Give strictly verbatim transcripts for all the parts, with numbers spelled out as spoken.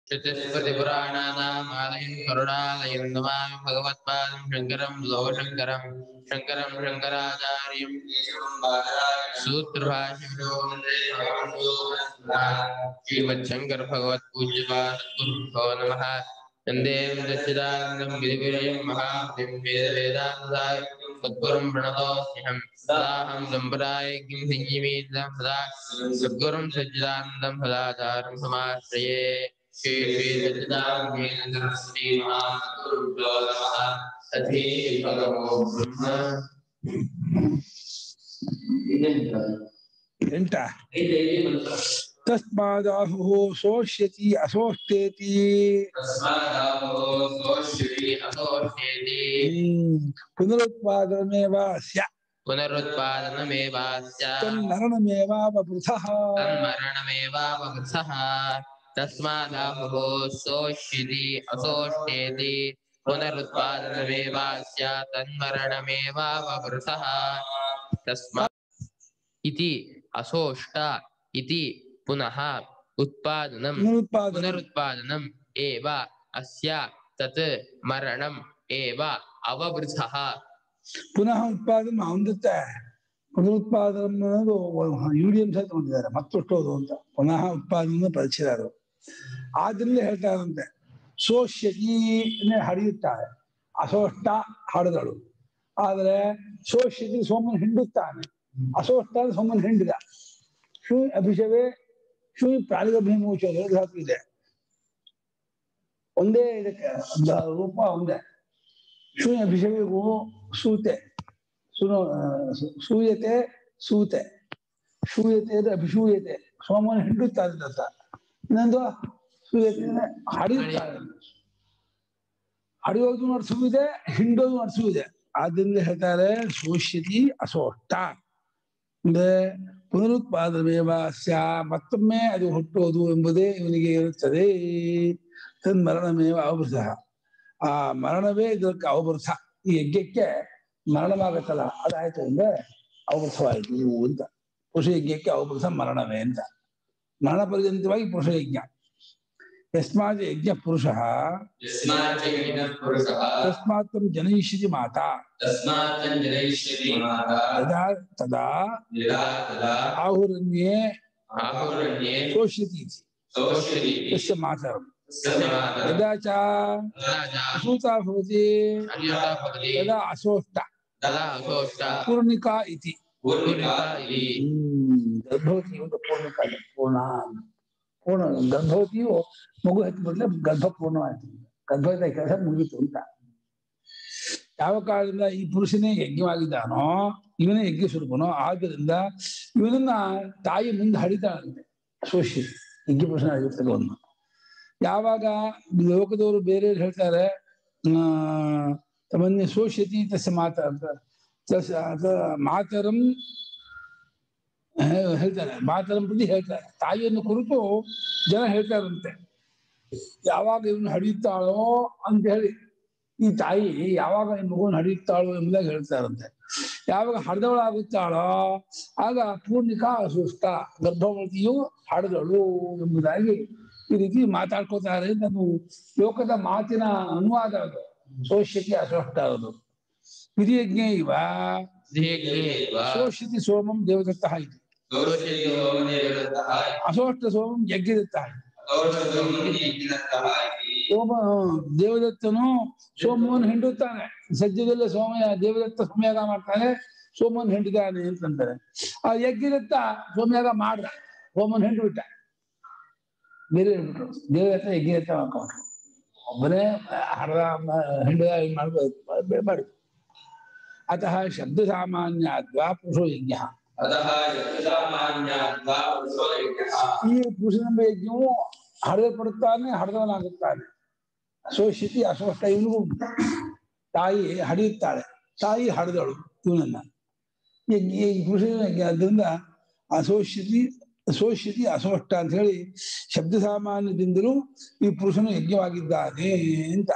श्रुतिस्मृतिपुराणानामालयं करुणालयं नमामि भगवत्पादं शङ्करं लोकशङ्करं शङ्करं शङ्कराचार्यं सूत्रभाष्यविदो श्रीमच्छङ्करभगवत्पूज्यपादगुरुभ्यो नमः। वन्दे सच्चिदानन्दं गिरिविजयं महामहिं वेदवेदान्ताय सद्गुरुं प्रणतोऽस्म्यहं सदाहं सम्प्रदायज्ञं संयमीतं सदा सद्गुरुं सच्चिदानन्दं सदाचारं समाश्रये। श्री श्री सच्चिदानन्देन्द्र श्री महागुरुभ्यो नमः। अथि भगवो ब्रह्म ಎಂಟ ತಸ್ಮಾದಾಹುಃ ಸೋಷ್ಯತಿ ಅಸೋಷ್ಟೇತಿ ಪುನರುತ್ಪಾದನಮೇವಾಸ್ಯ पुनरुत्पादनमेवास्य ತನ್ಮರಣಮೇವಾವಪೃಥಃ तन्मरणमेवाववृथः तस्मादाहुः सोष्यति असोष्येति पुनरुत्पादनमेवास्य तन्मरणमेवाववृथः तस्मात् इति असोष्ट इति पुनः उत्पादनं ಪುನರುತ್ಪಾದನ पुनरुत्पादनम् एव अस्य तत् मरणम् एव अववृथः ಪುನಃ ಉತ್ಪಾದನೆ ಹೊಂದುತ್ತೆ. ಪುನರುತ್ಪಾದನ ಅನ್ನೋದು ಯೂಡಿಯಂ ಸಹ ತಗೊಂಡಿದ್ದಾರೆ ಮತ್ತೊಟ್ಟೋದು ಅಂತ ಪುನಃ ಉತ್ಪಾದನೆ ಪರಿಚಯರು ಆದ್ರಿಂದ ಹೇಳ್ತಾರಂತೆ ಸೋಷ್ಯತಿ ಹರಿಯುತ್ತಾಳೆ ಅಸೋಷ್ಟ ಹಡದಳು. ಆದರೆ ಸೋಷ್ಯತಿ ಸೋಮನ್ ಹಿಂಡುತ್ತಾನೆ, ಅಸೋಷ್ಟ ಸೋಮನ್ ಹಿಂಡಿದ. ಶೂ ಅಭಿಷವೇ ಶೂ ಪ್ರಾಣಿಗಭಿಮೂಚ ಎರಡು ಧಾತು ಇದೆ, ಒಂದೇ ಇದಕ್ಕೆ ರೂಪ ಒಂದೇ. ಶೂನ್ಯ ಅಭಿಷೇಕವು ಸೂತೆ ಸುನೋ ಸೂಯತೆ ಸೂತೆ ಶೂಯತೆ ಅಭಿಷೂಯತೆ ಸೋಮನ ಹಿಂಡುತ್ತಾರೆ ಅಂತ. ಇನ್ನೊಂದು ಸೂಯತೆ ಹಡಿಯುತ್ತಾರೆ, ಹಡಿಯೋದು ನಡೆಸುವುದೇ ಹಿಂಡೋದು ನಡೆಸುವುದೇ. ಆದ್ದರಿಂದ ಹೇಳ್ತಾರೆ ಸೋಷ್ಯತಿ ಅಸೋಷ್ಟ ಅಂದ್ರೆ ಪುನರುತ್ಪಾದನಮೇವಾಸ್ಯ ಮತ್ತೊಮ್ಮೆ ಅದು ಹುಟ್ಟೋದು ಎಂಬುದೇ ಇವನಿಗೆ ಇರುತ್ತದೆ. ತನ್ ಮರಣಮೇವ ಅವೃತಃ ಆ ಮರಣವೇ ಇದಕ್ಕೆ ಅವಭೃತ. ಈ ಯಜ್ಞಕ್ಕೆ ಮರಣವಾಗತ್ತಲ್ಲ ಅದಾಯ್ತು ಅಂದ್ರೆ ಅವಭೃತವಾಯಿತು ಅಂತ. ಪುರುಷ ಯಜ್ಞಕ್ಕೆ ಅವಭೃತ ಮರಣವೇ ಅಂತ ಮರಣ ಪರ್ಯಂತವಾಗಿ ಪುರುಷ ಯಜ್ಞ. ಯಸ್ಮಾತ್ ಯಜ್ಞ ಪುರುಷ ತಸ್ಮಾತ್ ಜನಯಿಷ್ಯತಿ ಮಾತಾ ಯದಾ ತದಾ ಆಹುರಣ್ಯೇ ಶೋಷ್ಯತಿ ಯಸ್ಯ ಮಾತರಂ ಯದಾ ಚ ಅಸೂತಾ ಭವತಿ ಯದಾ ಅಸೋಷ್ಟ ಪೂರ್ಣಿಕಾ ಇತಿ. ಗರ್ಭವತಿ ಒಂದು ಪೂರ್ಣಿಕಾ ಪೂರ್ಣ ಪೂರ್ಣ ಗರ್ಭವತಿಯು ಮಗು ಹತ್ತಿ ಬಿಡ್ಲೆ ಗರ್ಭ ಪೂರ್ಣವಾಯ್ತು, ಗರ್ಭದ ಕೆಲಸ ಮುಗಿತು ಅಂತ. ಯಾವ ಕಾಲದಿಂದ ಈ ಪುರುಷನೇ ಯಜ್ಞವಾಗಿದ್ದಾನೋ ಇವನೇ ಯಜ್ಞ ಸ್ವರೂಪನೋ ಆದ್ದರಿಂದ ಇವನನ್ನ ತಾಯಿ ಮುಂದೆ ಹಡಿತಾಳಂತೆ. ಸೋಷ್ಯ ಯಜ್ಞ ಪುರುಷನ ಹಡಿತಲವನ್ನು ಯಾವಾಗ ಲೋಕದವರು ಬೇರೆ ಹೇಳ್ತಾರೆ ತಮ್ಮನ್ನೇ ಸೋಷ್ಯತಿ ತಸ್ಯ ಮಾತ ಅಂತ ಮಾತರಂ ಹೇಳ್ತಾರೆ, ಮಾತರಂ ಪ್ರತಿ ಹೇಳ್ತಾರೆ. ತಾಯಿಯನ್ನು ಕುರಿತು ಜನ ಹೇಳ್ತಾರಂತೆ. ಯಾವಾಗ ಇವನು ಹಡಿಯುತ್ತಾಳೋ ಅಂತ ಹೇಳಿ ಈ ತಾಯಿ ಯಾವಾಗ ಈ ಮಗುವನ್ನು ಹಡಿಯುತ್ತಾಳೋ ಎಂಬುದಾಗಿ ಹೇಳ್ತಾರಂತೆ. ಯಾವಾಗ ಹಡ್ದವಳಾಗುತ್ತಾಳೋ ಆಗ ಪೂರ್ಣಿಕಾ ಅಸುಷ್ಟ ಗರ್ಭವತಿಯು ಹಡದಳು ಎಂಬುದಾಗಿ ಈ ರೀತಿ ಮಾತಾಡ್ಕೋತಾರೆ. ನಾನು ಲೋಕದ ಮಾತಿನ ಅನುವಾದ ಅದು. ಸೋಷ್ಯತಿ ಅಸೋಷ್ಟ ಅದು ವಿಧಿಯಜ್ಞ ಇವ ಸೋಷ್ಯತಿ ಸೋಮಂ ದೇವದತ್ತ ಇತಿ ಅಸೋಷ್ಟ ಸೋಮಂ ಯಜ್ಞದತ್ತ. ಸೋಮ ದೇವದತ್ತನು ಸೋಮವನ್ನು ಹಿಂಡುತ್ತಾನೆ. ಸದ್ಯದಲ್ಲೇ ಸೋಮಯ ದೇವದತ್ತ ಸೋಮಯಾಗ ಮಾಡ್ತಾನೆ, ಸೋಮವನ್ನು ಹಿಂಡಿದ್ದಾನೆ ಅಂತಂತಾರೆ. ಆ ಯಜ್ಞದತ್ತ ಸೋಮಯಾಗ ಮಾಡ್ದ, ಸೋಮನ್ ಹಿಂಡು ಬಿಟ್ಟ. ಬೇರೆ ಹೇಳ್ಬಿಟ್ರು ದೇವದತ್ತ ಯಜ್ಞದತ್ತ ಮಾಡ್ಕೊಂಡ್ರು. ಒಬ್ಬನೇ ಹರದ ಹಿಂಡದ ಮಾಡ್ಬೋದು ಮಾಡಿ. ಅತಃ ಶಬ್ದ ಸಾಮಾನ್ಯಾದ್ವಾ ಪುರುಷೋ ಯಜ್ಞ. ಈ ಪುರುಷನೆಂಬ ಯಜ್ಞವು ಹಡಲ್ಪಡುತ್ತಾನೆ, ಹಡದವನಾಗುತ್ತಾನೆ. ಸೋಷ್ಯತಿ ಅಸೋಷ್ಟ ಇವನಿಗೂ ತಾಯಿ ಹಡಿಯುತ್ತಾಳೆ, ತಾಯಿ ಹಡದಳು ಇವನನ್ನ. ಯಜ್ಞ ಈ ಪುರುಷನ ಯಜ್ಞ ಆದ್ದರಿಂದ ಅಸೋಷ್ಯತಿ ಸೋಷ್ಯತಿ ಅಸೋಷ್ಟ ಅಂತ ಹೇಳಿ ಶಬ್ದ ಸಾಮಾನ್ಯದಿಂದಲೂ ಈ ಪುರುಷನು ಯಜ್ಞವಾಗಿದ್ದಾನೆ ಅಂತ.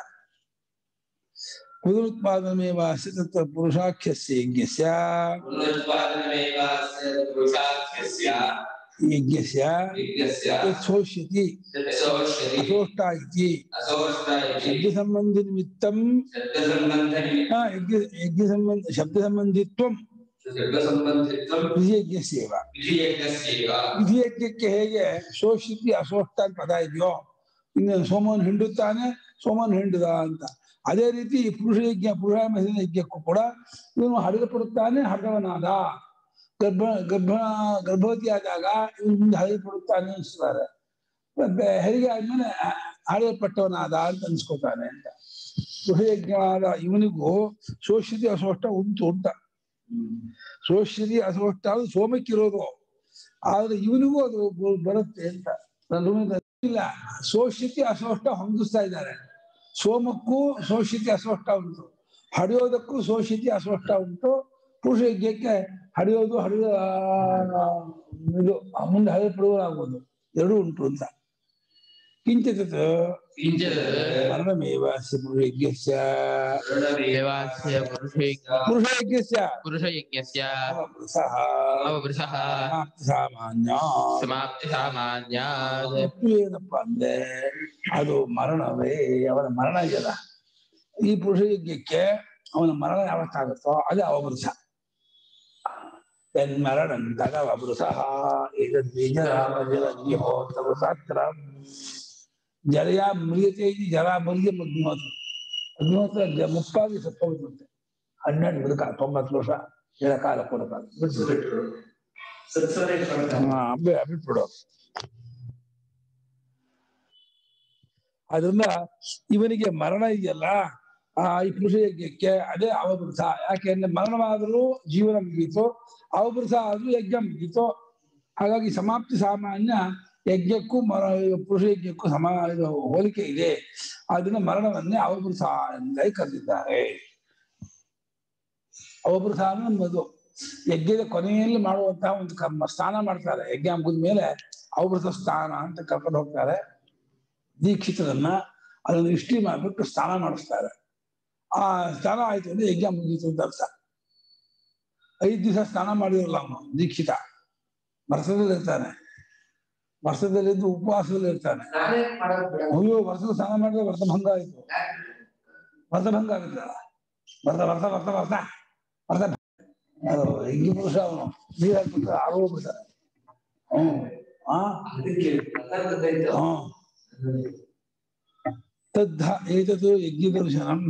ಪುನರುತ್ಪಾದನಮೇವಾಸ್ಯ ತತ್ರ ಪುರುಷಾಖ್ಯಸ್ಯ ಯಜ್ಞಸ್ಯ ಯಜ್ಞಸ್ಯ ಯಥೋಷ್ಯತಿ ಅಸೋಷ್ಟ ಇತಿ ಶಬ್ದ ಸಂಬಂಧಿ ನಿಮಿತ್ತಂ ಹಾ ಯಜ್ಞ ಯಜ್ಞ ಸಂಬಂಧ ಶಬ್ದ ಸಂಬಂಧಿತ್ವಂ ವಿಧಿಯಜ್ಞಸ್ಯೇವ ವಿಧಿಯಜ್ಞಕ್ಕೆ ಹೇಗೆ ಶೋಷಿತಿ ಅಸೋಷ್ಟ ಅಂತ ಪದ ಇದೆಯೋ ಇನ್ನು ಸೋಮವನ್ನು ಹಿಂಡುತ್ತಾನೆ ಸೋಮವನ್ನು ಹಿಂಡುದ ಅಂತ ಅದೇ ರೀತಿ ಪುರುಷ ಯಜ್ಞ ಪುರುಷ ಯಜ್ಞಕ್ಕೂ ಕೂಡ ಇವನು ಹರಿಯಲ್ಪಡುತ್ತಾನೆ ಹರಿದವನಾದ ಗರ್ಭ ಗರ್ಭ ಗರ್ಭವತಿ ಆದಾಗ ಇವನು ಮುಂದೆ ಹರಿಯಲ್ಪಡುತ್ತಾನೆ ಅನಿಸ್ತಾರೆ ಹೆರಿಗೆ ಆದ್ಮೇಲೆ ಹರಿಯಲ್ಪಟ್ಟವನಾದ ಅಂತ ಅನ್ಸ್ಕೊತಾನೆ ಅಂತ ಪುರುಷ ಯಜ್ಞವಾದ ಇವನಿಗೂ ಶೋಷಿತಿ ಅಸೋಷ್ಟ ಉಂಟು ಅಂತ ಶೋಷಿತಿ ಅಸೋಷ್ಟ ಅದು ಸೋಮಕ್ಕಿರೋದು ಆದ್ರೆ ಇವನಿಗೂ ಅದು ಬರುತ್ತೆ ಅಂತ ಇಲ್ಲ ಶೋಷಿತಿ ಅಸೋಷ್ಟ ಹೊಂದಿಸ್ತಾ ಇದ್ದಾರೆ ಸೋಮಕ್ಕೂ ಶೋಷಿತಿ ಅಸೋಷ್ಟ ಉಂಟು ಹಡಿಯೋದಕ್ಕೂ ಶೋಷಿತಿ ಅಸೋಷ್ಟ ಉಂಟು ಪುರುಷ ಯಜ್ಞಕ್ಕೆ ಹಡಿಯೋದು ಹಡಿದ ಇದು ಮುಂದೆ ಹರಿಯಲ್ಪಡುವಾಗುವುದು ಎರಡೂ ಉಂಟು ಅಂತ ಕಿಂಚಿತ್ ಮರಣಮೇವ ಪುರುಷಯಜ್ಞಸ್ಯ ಪುರುಷಯಜ್ಞಸ್ಯ ಪುರುಷಯಜ್ಞಸ್ಯ ಸಹ ಅವವೃಷಃ ಸಾಮಾನ್ಯ ಸಮಾಪ್ತಿ ಸಾಮಾನ್ಯ ಏನಪ್ಪ ಅಂದ್ರೆ ಅದು ಮರಣವೇ ಅವನ ಮರಣ ಇದೆಯಲ್ಲ ಈ ಪುರುಷ ಯಜ್ಞಕ್ಕೆ ಅವನ ಮರಣ ಯಾವತ್ತಾಗುತ್ತೋ ಅದೇ ಅವವೃಷ ಮರಣ ಅಂದಾಗ ಅವವೃಷ ಏತದ್ಬೀಜರಾಮಜಲಗ್ನಿಹೋತ್ರ ಜಲಯ ಮುರಿಯತೆ ಜಲ ಮುರಿಯ ಅಗ್ನಿಹೋತ್ರ ಅಗ್ನಿಹೋತ್ರ ಮುಪ್ಪಾಗಿ ಸತ್ತೋಗುತ್ತೆ ಹನ್ನೆರಡು ಬದುಕ ತೊಂಬತ್ತು ವರ್ಷ ಏಳ ಕಾಲ ಕೊಡಕ ಬಿಟ್ಬಿಡು ಬಿಟ್ಬಿಡು ಅದರಿಂದ ಇವನಿಗೆ ಮರಣ ಇದೆಯಲ್ಲ ಆ ಈ ಪುರುಷ ಯಜ್ಞಕ್ಕೆ ಅದೇ ಅವಭೃತ ಯಾಕೆಂದ್ರೆ ಮರಣವಾದರೂ ಜೀವನ ಮುಗೀತು ಅವಭೃತ ಆದ್ರೂ ಯಜ್ಞ ಮುಗೀತು ಹಾಗಾಗಿ ಸಮಾಪ್ತಿ ಸಾಮಾನ್ಯ ಯಜ್ಞಕ್ಕೂ ಮರ ಪುರುಷ ಯಜ್ಞಕ್ಕೂ ಸಮ ಹೋಲಿಕೆ ಇದೆ ಅದನ್ನ ಮರಣವನ್ನೇ ಅವಭೃತ ಎಂದಾಗಿ ಕರೆದಿದ್ದಾರೆ ಅವಭೃತ ಅಂದ್ರೆ ಮದು ಯಜ್ಞದ ಕೊನೆಯಲ್ಲಿ ಮಾಡುವಂತಹ ಒಂದು ಕರ್ಮ ಸ್ನಾನ ಮಾಡ್ತಾರೆ ಯಜ್ಞ ಮುಗಿದ ಮೇಲೆ ಅವಭೃತ ಸ್ನಾನ ಅಂತ ಕರ್ಕೊಂಡು ಹೋಗ್ತಾರೆ ದೀಕ್ಷಿತರನ್ನ ಅದನ್ನು ಇಷ್ಟಿ ಮಾಡ್ಬಿಟ್ಟು ಸ್ನಾನ ಮಾಡಿಸ್ತಾರೆ ಆ ಸ್ನಾನ ಆಯ್ತು ಅಂದ್ರೆ ಯಜ್ಞ ಮುಗೀತು ಅಂತ ಅರ್ಥ ಐದು ದಿವಸ ಸ್ನಾನ ಮಾಡಿರಲ್ಲ ಅವನು ದೀಕ್ಷಿತ ವರ್ಷದಲ್ಲಿ ಇರ್ತಾನೆ ವರ್ಷದಲ್ಲಿದ್ದು ಉಪವಾಸದಲ್ಲಿ ಇರ್ತಾನೆ ಅಯ್ಯೋ ವರ್ಷದ ಸ್ನಾನ ಮಾಡಿದ್ರೆ ವ್ರತಭಂಗ ಆಯ್ತು ವ್ರತಭಂಗ ಆಗುತ್ತೆ ವರ್ತ ವರ್ತ ವರ್ತ ವರ್ತ ವರ್ತ ಅದು ಹಿಂಗಿ ಪುರುಷ ಅವನು ನೀರು ಹಾಕ್ಬಿಟ್ಟು ಆರೋಗ್ಬಿಡ್ತಾರೆ ಹ್ಮ್ ಆ ಹ್ಮ್ ತದ್ಧ ಏತದು ಯಜ್ಞದರ್ಶನಂ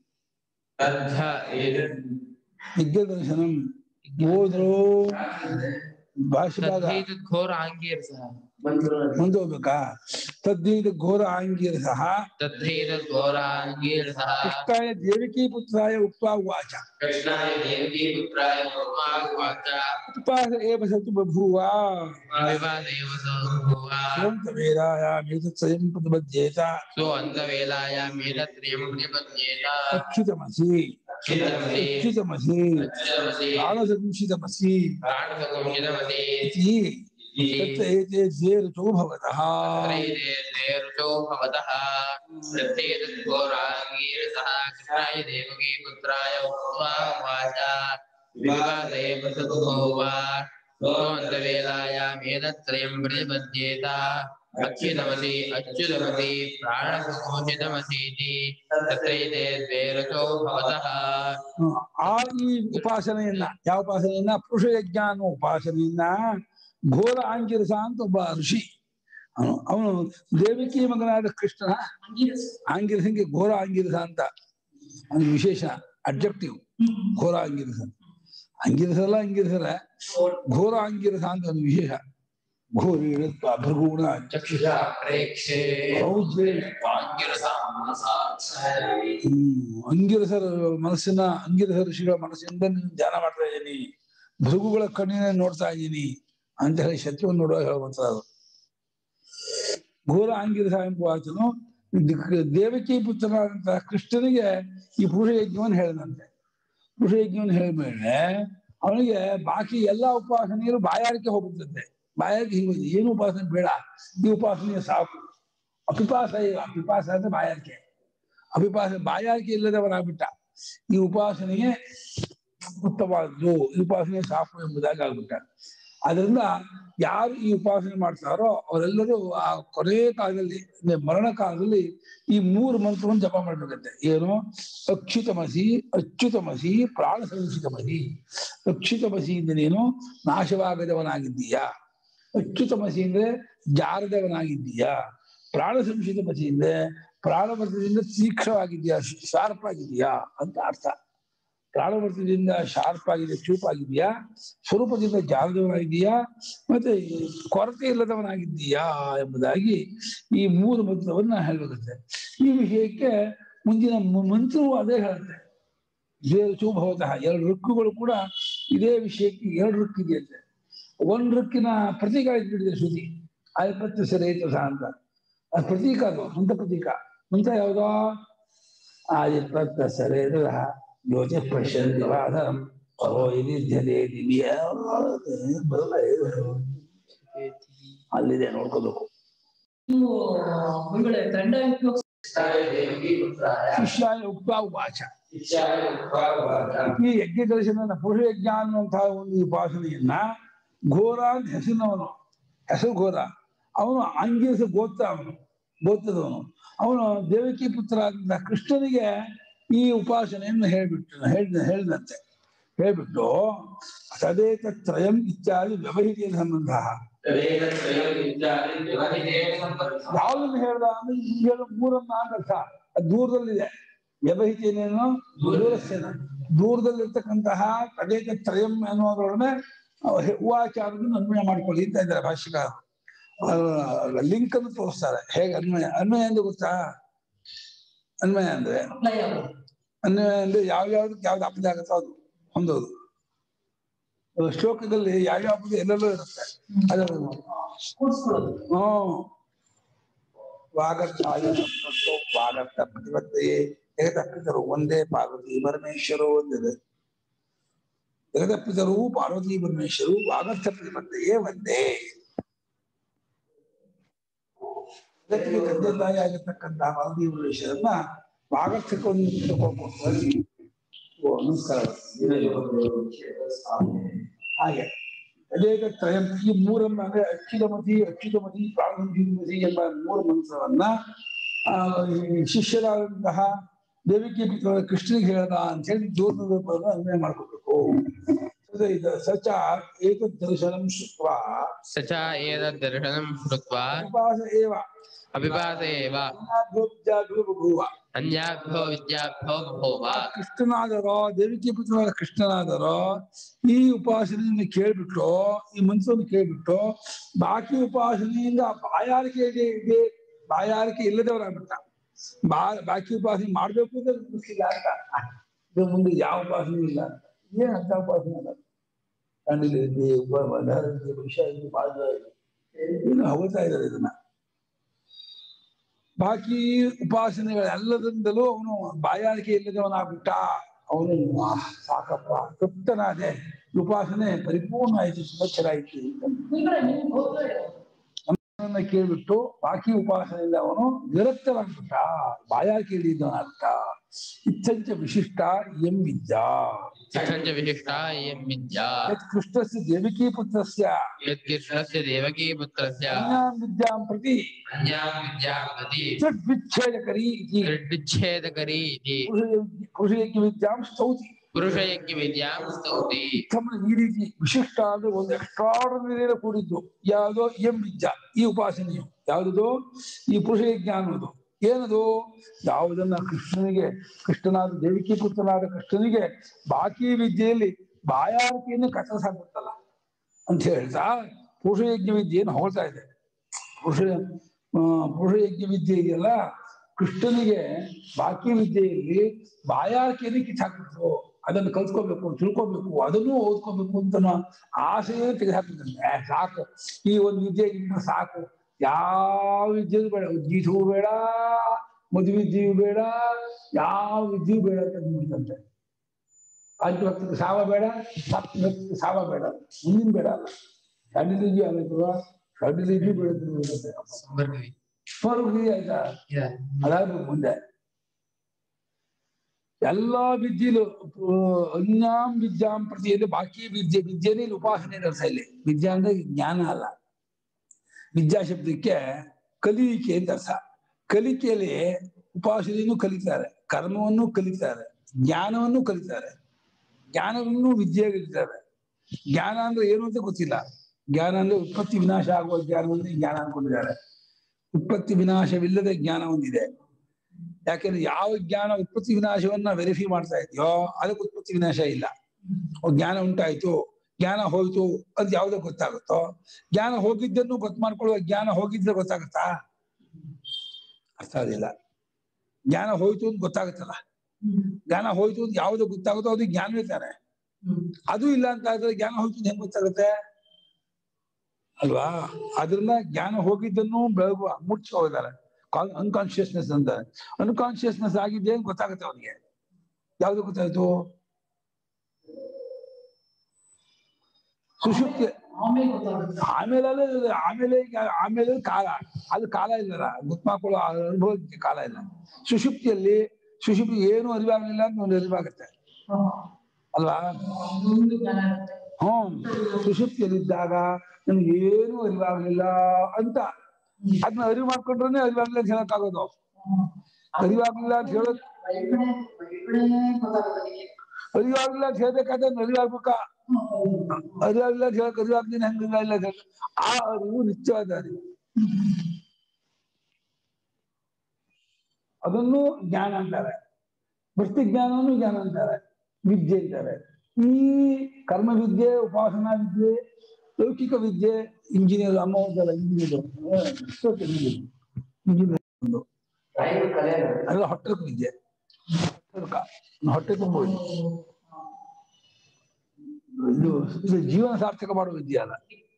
ಯಜ್ಞದರ್ಶನಂ ಹೋದ್ರು ಭಾಷೆ ಘೋರ ಆಂಗೀರ್ ಸಹ ಮುಂದೆ ಹೋಗ್ಬೇಕಾ ತದ್ಧೈತ ಘೋರ ಆಂಗೀರ್ ಸಹ ತದ್ಧೈತ ಘೋರ ಆಂಗೀರ್ ಸಹ ಕೃಷ್ಣಾಯ ದೇವಕೀ ಪುತ್ರಾಯ ಉಕ್ತ್ವಾ ಉವಾಚ ಕೃಷ್ಣಾಯ ದೇವಕೀ ಪುತ್ರಾಯ ಉಕ್ತ್ವಾ ಉವಾಚ ಉಪಪಾಸ ಏವ ಸತು ಬಭೂವ ವಿವಾದ ಏವ ಸತು ಬಭೂವ ಸೋಂತವೇಲಾಯಾಮೇತತ್ ಸ್ವಯಂ ಪ್ರತಿಪದ್ಯೇತ ಸೋಂತವೇಲಾಯಾಮೇತತ್ರಯಂ ಪ್ರತಿಪದ್ಯೇತ ಅಚ್ಯುತಮಸಿ ಅಚ್ಯುತಮಸಿ ಅಚ್ಯುತಮಸಿ ಅಚ್ಯುತಮಸಿ ಪ್ರಾಣಸಂಶಿತಮಸಿ ಪ್ರಾಣಸಂಶಿತಮಸಿ ಇತಿ ತತ್ರ ಏತೆ ದ್ವೇ ಋತೌ ಭವತಃ ತ್ರೈದೇ ದ್ವೇ ಋತೌ ಭವತಃ ಪ್ರತ್ಯೇತದ್ ಘೋರಾಂಗೀರ್ ಸಹ ಕೃಷ್ಣಾಯ ದೇವಕೀ ಪುತ್ರಾಯ ಉಕ್ತ್ವಾ ಉವಾಚ ವಿವಾದ ಏವ ಸತು ಬಭೂವ ಸೋऽन्तವೇಲಾಯಾಮೇತತ್ರಯಂ ಪ್ರತಿಪದ್ಯೇತ ಅಚ್ಯುತಮಸಿ ಅಚ್ಯುತಮಸಿ ಪ್ರಾಣಸಂಶಿತಮಸೀತಿ ತತ್ರೈತೆ ದ್ವೇ ಋತೌ ಭವತಃ. ಆ ಈ ಉಪಾಸನೆಯನ್ನ ಯಾವ ಉಪಾಸನೆಯನ್ನ ಪುರುಷ ಯಜ್ಞ ಅನ್ನೋ ಉಪಾಸನೆಯನ್ನ ಘೋರ ಆಂಗಿರಸ ಅಂತ ಒಬ್ಬ ಋಷಿ ಅವನು ಅವನು ದೇವಕಿ ಮಗನಾದ ಕೃಷ್ಣನ ಆಂಗಿರಸಂಗೆ ಘೋರ ಆಂಗಿರಸ ಅಂತ ಅವನು ವಿಶೇಷ ಅಬ್ಜೆಕ್ಟಿವ್ ಘೋರ ಆಂಗಿರಸ ಅಂಗಿರಸಲ್ಲ ಅಂಗಿರಸಲ್ಲ ಘೋರ ಆಂಗಿರಸ ಅಂತ ಒಂದು ವಿಶೇಷ ಘೋರಿ ಭೃಗುಣ ಚಕ್ಷುಷ ಪ್ರೇಕ್ಷೆ ಅಂಗಿರಸರ ಮನಸ್ಸಿನ ಅಂಗಿರಸ ಋಷಿಗಳ ಮನಸ್ಸಿಂದ ಧ್ಯಾನ ಮಾಡ್ತಾ ಇದ್ದೀನಿ ಭೃಗುಗಳ ಕಣ್ಣಿನ ನೋಡ್ತಾ ಇದ್ದೀನಿ ಅಂತ ಹೇಳಿ ಶತ್ರುವನ್ನು ನೋಡುವ ಹೇಳುವಂತದ್ದು ಘೋರ ಆಂಗಿರಸ ಎಂಬ ವಾಚನು ದೇವಕಿ ಪುತ್ರನಾದಂತಹ ಕೃಷ್ಣನಿಗೆ ಈ ಪುರುಷ ಯಜ್ಞವನ್ನು ಹೇಳಿದಂತೆ ಪುರುಷ ಯಜ್ಞವನ್ನು ಹೇಳಿದ್ಮೇಲೆ ಅವನಿಗೆ ಬಾಕಿ ಎಲ್ಲಾ ಉಪಾಸನೆಯರು ಬಾಯಾರಿಕೆ ಹೋಗುತ್ತದೆ ಬಾಯಾರಿಕೆ ಹಿಂಗೋದು ಏನು ಉಪಾಸನೆ ಬೇಡ ಈ ಉಪಾಸನೆಯ ಸಾಕು ಅಪಿಪಾಸ ಅಪಿಪಾಸ ಅಂದ್ರೆ ಬಾಯಾರಿಕೆ ಅಪಿಪಾಸ ಬಾಯಾರಿಕೆ ಇಲ್ಲದವನಾಗ್ಬಿಟ್ಟ ಈ ಉಪಾಸನೆಗೆ ಉತ್ತಮವಾದ್ದು ಈ ಉಪಾಸನೆ ಸಾಕು ಎಂಬುದಾಗಿ ಆಗ್ಬಿಟ್ಟ ಅದರಿಂದ ಯಾರು ಈ ಉಪಾಸನೆ ಮಾಡ್ತಾರೋ ಅವರೆಲ್ಲರೂ ಆ ಕೊನೆ ಕಾಲದಲ್ಲಿ ಅಂದ್ರೆ ಮರಣ ಕಾಲದಲ್ಲಿ ಈ ಮೂರು ಮಂತ್ರವನ್ನು ಜಪ ಮಾಡ್ಬೇಕಂತೆ. ಏನು? ಅಚ್ಯುತಮಸಿ, ಅಚ್ಯುತಮಸಿ, ಪ್ರಾಣ ಸಂಚಿತಮಸಿ. ಅಚ್ಯುತಮಸಿ ಅಂದ್ರೆ ನೀನು ನಾಶವಾಗದವನಾಗಿದ್ದೀಯಾ. ಅಚ್ಯುತಮಸಿ ಅಂದ್ರೆ ಜಾರದವನಾಗಿದ್ದೀಯಾ. ಪ್ರಾಣ ಸಂಚಿತಮಸಿ ಅಂದ್ರೆ ಪ್ರಾಣವರ್ತದಿಂದ ತೀಕ್ಷ್ಣವಾಗಿದ್ಯಾ, ಶಾರ್ಪ್ ಆಗಿದೆಯಾ ಅಂತ ಅರ್ಥ. ಪ್ರಾಣವರ್ತದಿಂದ ಶಾರ್ಪ್ ಆಗಿದೆ, ಚೂಪ್ ಆಗಿದೆಯಾ, ಸ್ವರೂಪದಿಂದ ಜಾರದವನಾಗಿದೆಯಾ, ಮತ್ತೆ ಕೊರತೆ ಇಲ್ಲದವನಾಗಿದ್ದೀಯಾ ಎಂಬುದಾಗಿ ಈ ಮೂರು ಮಂತ್ರವನ್ನ ಹೇಳ್ಬೇಕಂತೆ. ಈ ವಿಷಯಕ್ಕೆ ಮುಂದಿನ ಮಂತ್ರವು ಅದೇ ಹೇಳುತ್ತೆ. ಶುಭವತಃ ಎರಡು ಋಕ್ಕುಗಳು ಕೂಡ ಇದೇ ವಿಷಯಕ್ಕೆ ಎರಡು ಋಕ್ಕು ಇದೆಯಂತೆ. ಒಂದು ಋಕ್ಕಿನ ಪ್ರತೀಕ ಇಟ್ಬಿಟ್ಟಿದೆ ಶ್ರುತಿ, ಆಯ್ಪತ್ತು ಸರೇತ ಅಂತ. ಅದು ಪ್ರತೀಕ, ಅದು ಮಂತ್ರ ಪ್ರತೀಕ. ಮಂತ್ರ ಯಾವುದೋ ಆಯ್ಪತ್ತ ಸರೇತ ಜ್ಯೋತಿ ಪಶ್ಯಂತಿವಾದಂ ಬರಲ್ಲ, ಅಲ್ಲಿದೆ ನೋಡ್ಕೋಬೇಕು. ಶಿಷ್ಯಾಯ ಉಕ್ತ ವಾಚ. ಈ ಯಜ್ಞ ದರ್ಶನ ಪುರುಷ ಯಜ್ಞ ಅನ್ನುವಂತಹ ಒಂದು ಉಪಾಸನೆಯನ್ನ ಘೋರ ಅಂತ ಹೆಸರಿನವನು, ಹೆಸರು ಘೋರ, ಅವನು ಆಂಗಿರಸ ಗೋತ್ರ, ಅವನು ಗೋತ್ರದವನು. ಅವನು ದೇವಕಿ ಪುತ್ರ ಆದ ಕೃಷ್ಣನಿಗೆ ಈ ಉಪಾಸನೆಯನ್ನು ಹೇಳ್ಬಿಟ್ಟು ಹೇಳ್ ಹೇಳಿದಂತೆ. ಹೇಳ್ಬಿಟ್ಟು ತದೇತ ತ್ರಯಂ ಇತ್ಯಾದಿ ವ್ಯವಹಿತ ಸಂಬಂಧ. ಯಾವ್ದನ್ನು ಹೇಳ್ದ ಅಂದ್ರೆ ಈ ಹೇಳು ಮೂರನ್ನ ಅರ್ಥ. ಅದು ದೂರದಲ್ಲಿದೆ. ವ್ಯವಹಿತೇನೇನು ದೂರಸ್ಥೇನ, ದೂರದಲ್ಲಿರ್ತಕ್ಕಂತಹ ತದೇತ ತ್ರಯಂ ಅನ್ನೋದ್ರೊಡನೆ ಉವಾಚಾರವನ್ನು ಅನ್ವಯ ಮಾಡ್ಕೊಳ್ಳಿ ಅಂತ ಇದ್ದಾರೆ ಭಾಷಿಕ. ಲಿಂಕ್ ಅನ್ನು ತೋರಿಸ್ತಾರೆ ಹೇಗೆ ಅನ್ವಯ. ಅನ್ವಯ ಅಂದ್ರೆ ಗೊತ್ತಾ? ಅನ್ವಯ ಅಂದ್ರೆ ಅನ್ವಯ ಅಂದ್ರೆ ಯಾವ್ಯಾವ್ದಕ್ಕೆ ಯಾವ್ದು ಅಪದ ಆಗುತ್ತೋ ಅದು ಹೊಂದೋದು. ಶ್ಲೋಕದಲ್ಲಿ ಯಾವ್ಯಾವ ಪದ ಎಲ್ಲೆಲ್ಲೋ ಇರುತ್ತೆ, ಅದನ್ನು ಹ್ಮ್ ವಾಗರ್ಥಾಯ ವಾಗರ್ಥ ಪ್ರತಿಬದ್ಧೆಯೇ ಜಗದಪ್ಪಿತರು ಒಂದೇ ಪಾರ್ವತಿ ಪರಮೇಶ್ವರ ಒಂದಿದೆ. ಜಗದಪ್ಪಿತರು ಪಾರ್ವತಿ ಪರಮೇಶ್ವರು ವಾಗರ್ಥ ಪ್ರತಿಬದ್ಧೆಯೇ ಒಂದೇ. ಜಗತ್ತಿಗೆ ತಂದೆ ತಾಯಿ ಆಗಿರ್ತಕ್ಕಂತಹ ಪಾರ್ವತಿ ಪರಮೇಶ್ವರನ್ನ ವಾಗರ್ಥಕ್ಕೊಂದು ಓ ನಮಸ್ಕಾರ. ಹಾಗೆ ಅನೇಕ ತ್ರಯಂ, ಈ ಮೂರನ್ನ ಅಂದ್ರೆ ಅಚ್ಯುತಮತಿ, ಅಚ್ಯುತಮತಿ, ಪ್ರಾಣಮತಿ ಎಂಬ ಮೂರು ಮಂತ್ರವನ್ನ ಆ ಶಿಷ್ಯರಾದಂತಹ ದೇವಿಕೆ ಪುತ್ರ ಕೃಷ್ಣನಿಗೆ ಹೇಳದ ಅಂತ ಹೇಳಿ ದೂರದ ಅನ್ವಯ ಮಾಡ್ಕೋಬೇಕು. ಸಚ ಏತದ್ ದರ್ಶನಂ ಶ್ರುತ್ವಾ ಸಚ ಏತದ್ ದರ್ಶನಂ ಶ್ರುತ್ವಾ ಉಪಾಸ ಏವ ಅಭಿಪಾಸ ಏವ ಅನ್ಯಾಭ್ಯೋ ವಿದ್ಯಾಭ್ಯೋ ಬಭೂವ. ಕೃಷ್ಣನಾದರೋ, ದೇವಿಕೆ ಪುತ್ರನಾದ ಕೃಷ್ಣನಾದರೋ ಈ ಉಪಾಸನೆಯನ್ನು ಕೇಳ್ಬಿಟ್ಟು, ಈ ಮನಸ್ಸನ್ನು ಕೇಳ್ಬಿಟ್ಟು ಬಾಕಿ ಉಪಾಸನೆಯಿಂದ ಬಾಯಾರಿಕೆ ಇದೆ, ಬಾಯಾರಿಕೆ ಇಲ್ಲದವರಾಗ್ಬಿಟ್ಟ. ಬಾ ಬಾಕಿ ಉಪಾಸನೆ ಮಾಡ್ಬೇಕು ಅಂತ ಮುಗಿಸಿಲ್ಲ ಅಂತ. ಇದು ಮುಂದೆ ಯಾವ ಉಪಾಸನೆ ಇಲ್ಲ ಅಂತ. ಏನ್ ಅಂತ ಉಪಾಸನೆ ಅಲ್ಲ. ಕಂಡಿದೆ ವಿಷಯ ಇನ್ನು ಹೋಗ್ತಾ ಇದ್ದಾರೆ ಇದನ್ನ. ಬಾಕಿ ಉಪಾಸನೆಗಳೆಲ್ಲದಿಂದಲೂ ಅವನು ಬಾಯಾರಿಕೆ ಇಲ್ಲದವನಾಗ್ಬಿಟ್ಟ. ಅವನು ಸಾಕಪ್ಪ ತೃಪ್ತನಾದೆ, ಉಪಾಸನೆ ಪರಿಪೂರ್ಣ ಆಯ್ತು, ಸುಮಚ್ಚರಾಯ್ತು ಅಂತ ಕೇಳ್ಬಿಟ್ಟು ಬಾಕಿ ಉಪಾಸನೆಯಿಂದ ಅವನು ವಿರಕ್ತವಾಗ್ಬಿಟ್ಟ, ಬಾಯಾರಿಕೆ ಇಲ್ಲದವನಾಗ್ಬಿಟ್ಟ. ಇತ್ಥಂಚ ವಿಶಿಷ್ಟ ಎಂ ವಿದ್ಯಾ, ಇತ್ಥಂಚ ವಿಶಿಷ್ಟ ಎಂ ವಿದ್ಯಾ ಯತ್ ಕೃಷ್ಣಸ್ಯ ದೇವಕೀ ಪುತ್ರಸ್ಯ ಯತ್ ಕೃಷ್ಣಸ್ಯ ದೇವಕೀ ಪುತ್ರಸ್ಯ ಅನ್ಯಾಂ ವಿದ್ಯಾಂ ಪ್ರತಿ ಅನ್ಯಾಂ ವಿದ್ಯಾಂ ಪ್ರತಿ ತದ್ವಿಚ್ಛೇದಕರೀ ಇತಿ ತದ್ವಿಚ್ಛೇದಕರೀ ಇತಿ ಪುರುಷಯಜ್ಞ ವಿದ್ಯಾಂ ಸ್ತೌತಿ. ಪುರುಷಯಜ್ಞ ವಿದ್ಯಾಂ ಸ್ತೌತಿ. ಈ ರೀತಿ ವಿಶಿಷ್ಟ ಅಂದ್ರೆ ಒಂದು ಎಕ್ಸ್ಟ್ರಾರ್ಡಿನರಿ ಕೂಡಿದ್ದು ಯಾವುದೋ ಎಂ ವಿದ್ಯಾ, ಈ ಉಪಾಸನೆಯು ಯಾವುದೋ ಈ ಪುರುಷಯಜ್ಞ ಅನ್ನೋದು. ಏನದು? ಯಾವುದನ್ನ ಕೃಷ್ಣನಿಗೆ, ಕೃಷ್ಣನಾದ ದೇವಿಕಿ ಪುತ್ರನಾದ ಕೃಷ್ಣನಿಗೆ ಬಾಕಿ ವಿದ್ಯೆಯಲ್ಲಿ ಬಾಯಾರಿಕೆಯನ್ನು ಕತ್ತರಿಸಾಕ್ಬಿಡ್ತಲ್ಲ ಅಂತ ಹೇಳ್ತಾ ಪುರುಷಯಜ್ಞ ವಿದ್ಯೆಯನ್ನು ಹೊಳ್ತಾ ಇದೆ. ಪುರುಷ ಪುರುಷಯಜ್ಞ ವಿದ್ಯೆ ಇದೆಯಲ್ಲ, ಕೃಷ್ಣನಿಗೆ ಬಾಕಿ ವಿದ್ಯೆಯಲ್ಲಿ ಬಾಯಾರಿಕೆಯನ್ನು ಕಿತ್ತಾಕ್ಬಿಟ್ರು. ಅದನ್ನು ಕಲ್ತ್ಕೋಬೇಕು, ತಿಳ್ಕೊಬೇಕು, ಅದನ್ನೂ ಓದ್ಕೋಬೇಕು ಅಂತ ಆಸೆಯೇ ತೆಗೆದುಹಾಕ್ಬಿಟ್ಟಂತೆ. ಸಾಕು, ಈ ಒಂದು ವಿದ್ಯೆ ಇನ್ನು ಸಾಕು, ಯಾವ ವಿದ್ಯೆಯೂ ಬೇಡ, ಗೀತವೂ ಬೇಡ, ಮದುವೆ ವಿದ್ಯೆಯೂ ಬೇಡ, ಯಾವ ವಿದ್ಯೆಯೂ ಬೇಡ ಅಂತ ಅಂದ್ಬಿಡ್ತಂತೆ. ಅಂಟು ಭಕ್ತಿಗೆ ಸಾವ ಬೇಡ, ಸತ್ ಭಕ್ತಿಗೆ ಸಾವ ಬೇಡ, ಮುಂದಿನ ಬೇಡ ಅಲ್ಲ. ಷಡ್ಲಿಜಿ ಆಗಲ್ವಾ, ಷಡ್ಲಿಜಿ ಬೇಡ, ಸ್ವರ್ಗಿ ಆಯ್ತಾ, ಅದಾದ್ರೂ ಮುಂದೆ ಎಲ್ಲಾ ವಿದ್ಯೆಲು ಅನ್ಯಾಂ ವಿದ್ಯಾಂ ಪ್ರತಿ ಅಂದ್ರೆ ಬಾಕಿ ವಿದ್ಯೆ ವಿದ್ಯೆನೇ ಇಲ್ಲಿ ಉಪಾಸನೆ ಅರ್ಥ ಇಲ್ಲಿ. ವಿದ್ಯಾ ಅಂದ್ರೆ ಜ್ಞಾನ ಅಲ್ಲ. ವಿದ್ಯಾ ಶಬ್ದಕ್ಕೆ ಕಲಿಕೆ ಅಂತ ಅರ್ಥ. ಕಲಿಕೆಯಲ್ಲಿ ಉಪಾಸನೆಯನ್ನು ಕಲಿತಾರೆ, ಕರ್ಮವನ್ನು ಕಲಿತಾರೆ, ಜ್ಞಾನವನ್ನು ಕಲಿತಾರೆ, ಜ್ಞಾನವನ್ನು ವಿದ್ಯೆ ಕಲಿತಾರೆ. ಜ್ಞಾನ ಅಂದ್ರೆ ಏನು ಅಂತ ಗೊತ್ತಿಲ್ಲ. ಜ್ಞಾನ ಅಂದ್ರೆ ಉತ್ಪತ್ತಿ ವಿನಾಶ ಆಗುವ ಜ್ಞಾನವನ್ನು ಜ್ಞಾನ ಅನ್ಕೊಂಡಿದ್ದಾರೆ. ಉತ್ಪತ್ತಿ ವಿನಾಶವಿಲ್ಲದ ಜ್ಞಾನ ಒಂದಿದೆ. ಯಾಕೆಂದ್ರೆ ಯಾವ ಜ್ಞಾನ ಉತ್ಪತ್ತಿ ವಿನಾಶವನ್ನ ವೆರಿಫೈ ಮಾಡ್ತಾ ಇದೆಯೋ ಅದಕ್ಕೆ ಉತ್ಪತ್ತಿ ವಿನಾಶ ಇಲ್ಲ. ಜ್ಞಾನ ಉಂಟಾಯ್ತು, ಜ್ಞಾನ ಹೋಯ್ತು ಅಂತ ಯಾವ್ದು ಗೊತ್ತಾಗುತ್ತೋ, ಜ್ಞಾನ ಹೋಗಿದ್ದನ್ನು ಗೊತ್ತು ಮಾಡ್ಕೊಳ್ಳುವ ಜ್ಞಾನ ಹೋಗಿದ್ರೆ ಗೊತ್ತಾಗುತ್ತಾ? ಅರ್ಥ ಆದಿಲ್ಲ. ಜ್ಞಾನ ಹೋಯ್ತು ಅಂತ ಗೊತ್ತಾಗುತ್ತಲ್ಲ, ಜ್ಞಾನ ಹೋಯ್ತು ಅಂತ ಯಾವ್ದು ಗೊತ್ತಾಗುತ್ತೋ ಅದು ಜ್ಞಾನವೇ ತಾನೆ. ಅದು ಇಲ್ಲ ಅಂತ ಆದ್ರೆ ಜ್ಞಾನ ಹೋಯ್ತು ಅಂತ ಹೆಂಗ್ ಗೊತ್ತಾಗುತ್ತೆ ಅಲ್ವಾ? ಅದ್ರಿಂದ ಜ್ಞಾನ ಹೋಗಿದ್ದನ್ನು ಬೆಳಗುವ ಮುಚ್ಚ ಹೋಗಿದ್ದಾರೆ. ಅನ್ಕಾನ್ಶಿಯಸ್ನೆಸ್ ಅಂತ. ಅನ್ಕಾನ್ಶಿಯಸ್ನೆಸ್ ಆಗಿದ್ದೆ ಅಂತ ಗೊತ್ತಾಗುತ್ತೆ ಅವನಿಗೆ. ಯಾವ್ದು ಗೊತ್ತಾಯ್ತು? ಸುಷುಪ್ತಿ. ಆಮೇಲೆ ಆಮೇಲೆ ಆಮೇಲೆ ಕಾಲ, ಅದು ಕಾಲ ಇಲ್ಲಲ್ಲ, ಗುರ್ತ್ಮಾಕೊಳ್ಳೋ ಅನುಭವಕ್ಕೆ ಕಾಲ ಇಲ್ಲ. ಸುಷುಪ್ತಿಯಲ್ಲಿ ಸುಷುಪ್ತಿ ಏನು ಅರಿವಾಗಲಿಲ್ಲ ಅಂತ ಒಂದು ಅರಿವಾಗುತ್ತೆ ಅಲ್ವಾ? ಹ್ಮ್ ಸುಷುಪ್ತಿಯಲ್ಲಿದ್ದಾಗ ನಮ್ಗೆ ಏನು ಅರಿವಾಗಲಿಲ್ಲ ಅಂತ ಅದನ್ನ ಅರಿವು ಮಾಡ್ಕೊಂಡ್ರೆ ಅರಿವಾಗ್ಲಿಲ್ಲ ಅಂತ ಹೇಳಕ್ಕಾಗೋದು. ಅರಿವಾಗ್ಲಿಲ್ಲ ಅಂತ ಹೇಳೋದ್ ಅರಿವಾಗ್ಲಿಲ್ಲ ಅಂತ ಹೇಳ್ಬೇಕಾದ್ರೆ ಅರಿವಾಗ್ಬೇಕಾ? ಅರಿವಾಗ್ಲಿಲ್ಲ ಅಂತ ಹೇಳಕ್ ಅರಿವಾಗ್ತೀನಿ ಹಂಗಿಲ್ಲ ಇಲ್ಲ ಆ ಅರಿವು ನಿತ್ಯವಾದ ಅರಿವು. ಅದನ್ನು ಜ್ಞಾನ ಅಂತಾರೆ. ವೃತ್ತಿ ಜ್ಞಾನವನ್ನು ಜ್ಞಾನ ಅಂತಾರೆ, ವಿದ್ಯೆ ಅಂತಾರೆ. ಈ ಕರ್ಮ ವಿದ್ಯೆ, ಉಪಾಸನಾ ವಿದ್ಯೆ, ಲೌಕಿಕ ವಿದ್ಯೆ, ಇಂಜಿನಿಯರ್ ಅಮ್ಮ ಹೋದಲ್ಲ ಇಂಜಿನಿಯರ್ ಇಂಜಿನಿಯರ್ ಅದೆಲ್ಲ ಹೊಟ್ಟೆಕ ವಿದ್ಯೆ. ಹೊಟ್ಟೆ ತುಂಬ ಇದು ಇದು ಜೀವನ ಸಾರ್ಥಕ ಮಾಡುವ ವಿದ್ಯೆ ಅಲ್ಲ.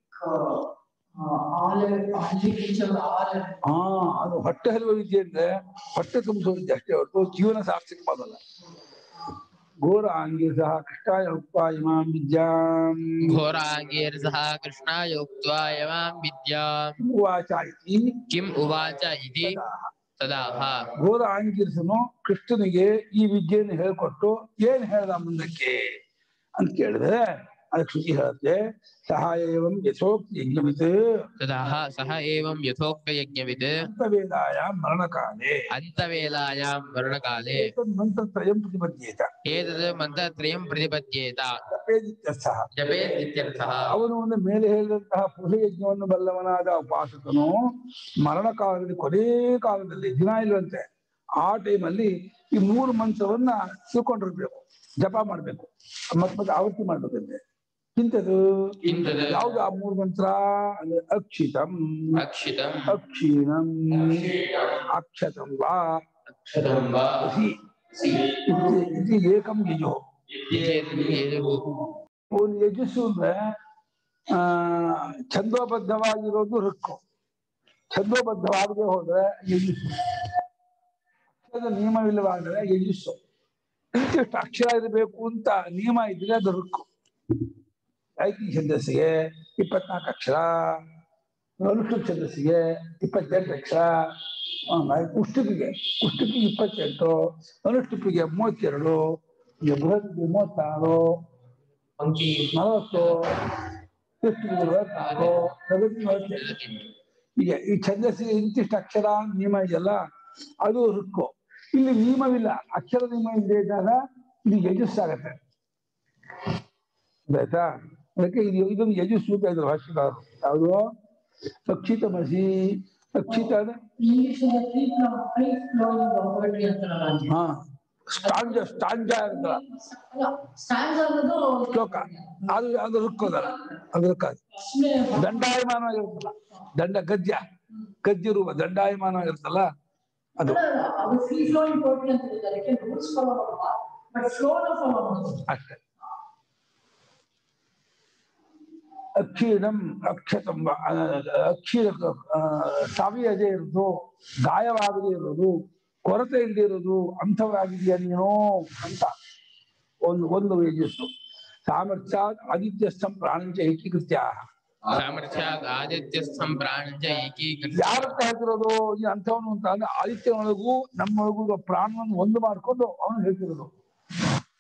ಹಾ ಅದು ಹೊಟ್ಟೆ ಹರಿಯುವ ವಿದ್ಯೆ ಅಂದ್ರೆ ಹೊಟ್ಟೆ ತುಂಬಿಸುವ ವಿದ್ಯೆ ಅಷ್ಟೇ ಹೊರತು ಜೀವನ ಸಾರ್ಥಕ ಮಾಡೋಲ್ಲ. ಘೋರಾಂಗಿ ಸಹ ಕೃಷ್ಣಾಯ ಉಕ್ತ್ವಾ ಇಮಾಂ ವಿದ್ಯಾಂ ಘೋರಾಂಗೀರ್ಸಹ ಕೃಷ್ಣಾಯ ಉಕ್ತ್ವಾ ಇಮಾಂ ವಿದ್ಯಾಂ ಉವಾಚ ಇತಿ ಕಿಂ ಉವಾಚ ಇತಿ ತದಾಹ. ಘೋರ ಆಂಗಿರ್ಸನು ಕೃಷ್ಣನಿಗೆ ಈ ವಿದ್ಯೆಯನ್ನು ಹೇಳ್ಕೊಟ್ಟು ಏನ್ ಹೇಳ್ದ ಮುಂದಕ್ಕೆ ಅಂತ ಕೇಳಿದ್ರೆ ಅದಕ್ಕೆ ಶ್ರುತಿ ಹೇಳುತ್ತೆ ಸಹಾಯ ಏವಂ ಯಥೋಕ್ತ ಯಜ್ಞವಿತ್ ತದಾಹ ಸಹ ಏವಂ ಯಥೋಕ್ತ ಯಜ್ಞವಿತ್ ಅಂತವೇದಾಯಾಂ ಮರಣಕಾಲೇ ಅಂತವೇಲಾಯಾಂ ಮರಣಕಾಲೇ ಏತದ್ ಮಂತ್ರತ್ರಯಂ ಪ್ರತಿಪದ್ಯೇತ ಏತದ್ ಮಂತ್ರತ್ರಯಂ ಪ್ರತಿಪದ್ಯೇತ ಜಪೇದಿತ್ಯರ್ಥಃ. ಜಪೇದಿತ್ಯರ್ಥಃ. ಅವನು ಒಂದು ಮೇಲೆ ಹೇಳಿದಂತಹ ಪುರುಷಯಜ್ಞವನ್ನು ಬಲ್ಲವನಾದ ಉಪಾಸಕನು ಮರಣ ಕಾಲದಲ್ಲಿ ಕೊನೆ ಕಾಲದಲ್ಲಿ ದಿನ ಇಲ್ವಂತೆ ಆ ಟೈಮಲ್ಲಿ ಈ ಮೂರು ಮಂತ್ರವನ್ನ ತಿಳ್ಕೊಂಡಿರ್ಬೇಕು, ಜಪ ಮಾಡ್ಬೇಕು, ಮತ್ ಮತ್ತೆ ಆವೃತ್ತಿ ಮಾಡ್ಬೇಕಂತೆ. ಇಂಥದ್ದು ಯಾವ್ದು ಆ ಮೂರು ಮಂತ್ರ ಅಂದ್ರೆ ಅಕ್ಷಿತಂ ಅಕ್ಷಿತಂ ಅಕ್ಷೀಣಂ ಅಕ್ಷತಂ ವಾ ಅಕ್ಷತಂ ವಾ ಇದು ಏಕಂ ಯಜೋ. ಒಂದು ಯಜಸ್ಸು ಅಂದ್ರೆ ಆ ಛಂದೋಬದ್ಧವಾಗಿರೋದು ಋಕ್ಕು, ಛಂದೋಬದ್ಧವಾಗದೆ ಹೋದ್ರೆ ಯಜಸ್ಸು, ಅಕ್ಷರದ ನಿಯಮವಿಲ್ಲವಾದ್ರೆ ಯಜಸ್ಸು. ಇಂತಿಷ್ಟು ಅಕ್ಷರ ಇರಬೇಕು ಅಂತ ನಿಯಮ ಇದ್ರೆ ಅದು ಋಕ್ಕು. ಗಾಯತ್ರಿ ಛಂದಸ್ಸಿಗೆ ಇಪ್ಪತ್ನಾಲ್ಕು ಅಕ್ಷರ, ಅನುಷ್ಠುಪ್ ಛಂದಸ್ಸಿಗೆ ಇಪ್ಪತ್ತೆಂಟು ಅಕ್ಷರ, ಕುಷ್ಟುಪಿಗೆ ಕುಷ್ಟುಪಿಗೆ ಇಪ್ಪತ್ತೆಂಟು, ಅನುಷ್ಠುಪಿಗೆ ಮೂವತ್ತೆರಡು, ಬೃಹತ್ಗೆ ಮೂವತ್ತಾರು, ನಲವತ್ತು, ನಲವತ್ತಾರು, ಈಗ ಈ ಛಂದಸ್ಸಿಗೆ ಇಂತಿಷ್ಟು ಅಕ್ಷರ ನಿಯಮ ಇದೆಯಲ್ಲ ಅದು ಋಕ್ಕು. ಇಲ್ಲಿ ನಿಯಮವಿಲ್ಲ, ಅಕ್ಷರ ನಿಯಮ ಇಲ್ಲದೆ ಇದ್ದಾಗ ಇದು ಯಜಸ್ಸಾಗತ್ತೆ. ಆಯ್ತಾ? ಅದಕ್ಕೆ ಇದು ಇದೊಂದು ಯಜಸ್ಸು ಅಂತ ಇದ್ರು ಭಾಷೆಗಾರರು. ಯಾವುದು ಅಕ್ಷಿತಮಸಿ ಅಕ್ಷಿತ ಹಾ ಸ್ಟಾಂಜ ಸ್ಟಾಂಜ ಅಂತ ಶ್ಲೋಕ ಅದು ಅದು ಋಕ್ಕೋದಲ್ಲ, ಅದು ಋಕ್ಕ. ದಂಡಾಯಮಾನವಾಗಿರುತ್ತಲ್ಲ, ದಂಡ ಗದ್ಯ ಗದ್ಯ ರೂಪ ದಂಡಾಯಮಾನವಾಗಿರುತ್ತಲ್ಲ ಅದು ಅಷ್ಟೇ. ಅಕ್ಷೀಣಂ ಅಕ್ಷತಂ ಅಕ್ಷೀಣ ಸಾವಿಯದೇ ಇರೋದು, ಗಾಯವಾಗದೇ ಇರೋದು, ಕೊರತೆ ಇಲ್ಲದೆ ಇರೋದು ಅಂಥವಾಗಿದೆಯಾ ನೀನು ಅಂತ ಒಂದು ಒಂದು ಯಜಸ್ಸು. ಸಾಮರ್ಥ್ಯಾತ್ ಆದಿತ್ಯಸ್ಥಂ ಪ್ರಾಣಂಚ ಏಕೀಕೃತ್ಯ. ಸಾಮರ್ಥ್ಯಾತ್ ಆದಿತ್ಯಸ್ಥಂ ಪ್ರಾಣಂಚ ಏಕೀಕೃತ್ಯ. ಯಾರತ್ತ ಹೇಳ್ತಿರೋದು ಈ ಅಂಥವನು ಅಂತ ಅಂದ್ರೆ ಆದಿತ್ಯನೊಳಗೂ ನಮ್ಮೊಳಗೂ ಪ್ರಾಣವನ್ನು ಒಂದು ಮಾಡ್ಕೊಂಡು ಅವನು ಹೇಳ್ತಿರೋದು.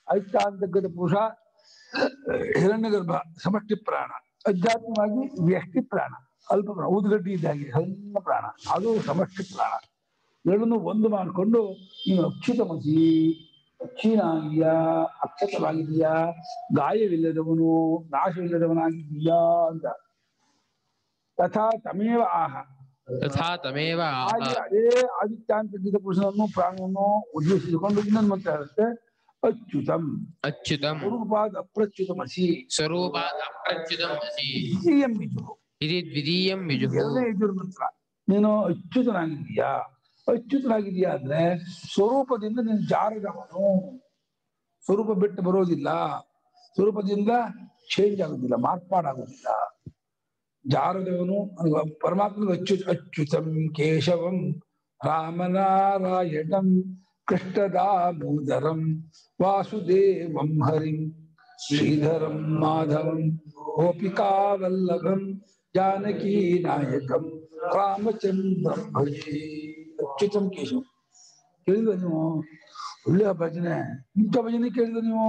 ಐಕ್ಯಾಂತರ್ಗತ ಪುರುಷ ಹಿರಣ್ಯಗರ್ಭ ಸಮಷ್ಟಿ ಪ್ರಾಣ, ಅಧ್ಯಾತ್ಮವಾಗಿ ವ್ಯಷ್ಟಿ ಪ್ರಾಣ, ಅಲ್ಪ ಪ್ರಾಣ, ಊದುಗಡ್ಡಿ ಇದ್ದಾಗೆ ಸಣ್ಣ ಪ್ರಾಣ, ಅದು ಸಮಷ್ಟಿ ಪ್ರಾಣ. ಎರಡನ್ನು ಒಂದು ಮಾಡಿಕೊಂಡು ನೀನು ಅಕ್ಷಿತಮಸಿ, ಅಕ್ಷೀನಾಗಿದೆಯಾ, ಅಕ್ಷತವಾಗಿದೆಯಾ, ಗಾಯವಿಲ್ಲದವನು, ನಾಶವಿಲ್ಲದವನಾಗಿದ್ದೀಯಾ ಅಂತ. ತಥಾ ತಮೇವ ಆಹ, ತಥಾ ತಮೇವ ಆಹ. ಹಾಗೆ ಅದೇ ಆದಿತ್ಯಾಂತರ್ಗತ ಪುರುಷನನ್ನು ಪ್ರಾಣವನ್ನು ಉದ್ದೇಶಿಸಿಕೊಂಡು ಇನ್ನೊಂದು ಮತ್ತೆ ಹೇಳುತ್ತೆ, ಅಚ್ಯುತಂ ಅಚ್ಯುತಂ ಸ್ವರೂಪಾದ್ ಅಪ್ರಚ್ಯುತಮಸಿ, ಸ್ವರೂಪಾತ್ ಅಪ್ರಚ್ಯುತಂ ಅಸಿ ದ್ವಿತೀಯಂ ವಿಜುಃ. ಇತಿ ದ್ವಿತೀಯಂ ವಿಜುಃ. ಎರಡನೇ ಯಜುರ್ ಮಂತ್ರ. ನೀನು ಅಚ್ಯುತನಾಗಿದ್ದೀಯಾ, ಅಚ್ಯುತನಾಗಿದ್ದೀಯಾ ಅಂದ್ರೆ ಸ್ವರೂಪದಿಂದ ನೀನು ಜಾರದವನು, ಸ್ವರೂಪ ಬಿಟ್ಟು ಬರೋದಿಲ್ಲ, ಸ್ವರೂಪದಿಂದ ಚೇಂಜ್ ಆಗುದಿಲ್ಲ, ಮಾರ್ಪಾಡಾಗುದಿಲ್ಲ. ಜಾರದವನು ಪರಮಾತ್ಮ ಅಚ್ಯುತ ಅಚ್ಯುತಂ ಕೇಶವಂ ರಾಮನಾರಾಯಣಂ ಕೃಷ್ಣದಾಮೋದರಂ ವಾಸುದೇವಂ ಹರಿಂ ಶ್ರೀಧರಂ ಮಾಧವಂ ಗೋಪಿಕಾವಲ್ಲಭಂ ಜಾನಕೀ ನಾಯಕಂ ರಾಮಚಂದ್ರಂ ಭಜೆ. ಅಚ್ಯುತಂ ಕೇಶವಂ ಕೇಳಿದ ನೀವು? ಒಳ್ಳೆಯ ಭಜನೆ, ಇಂಥ ಭಜನೆ ಕೇಳಿದ ನೀವು?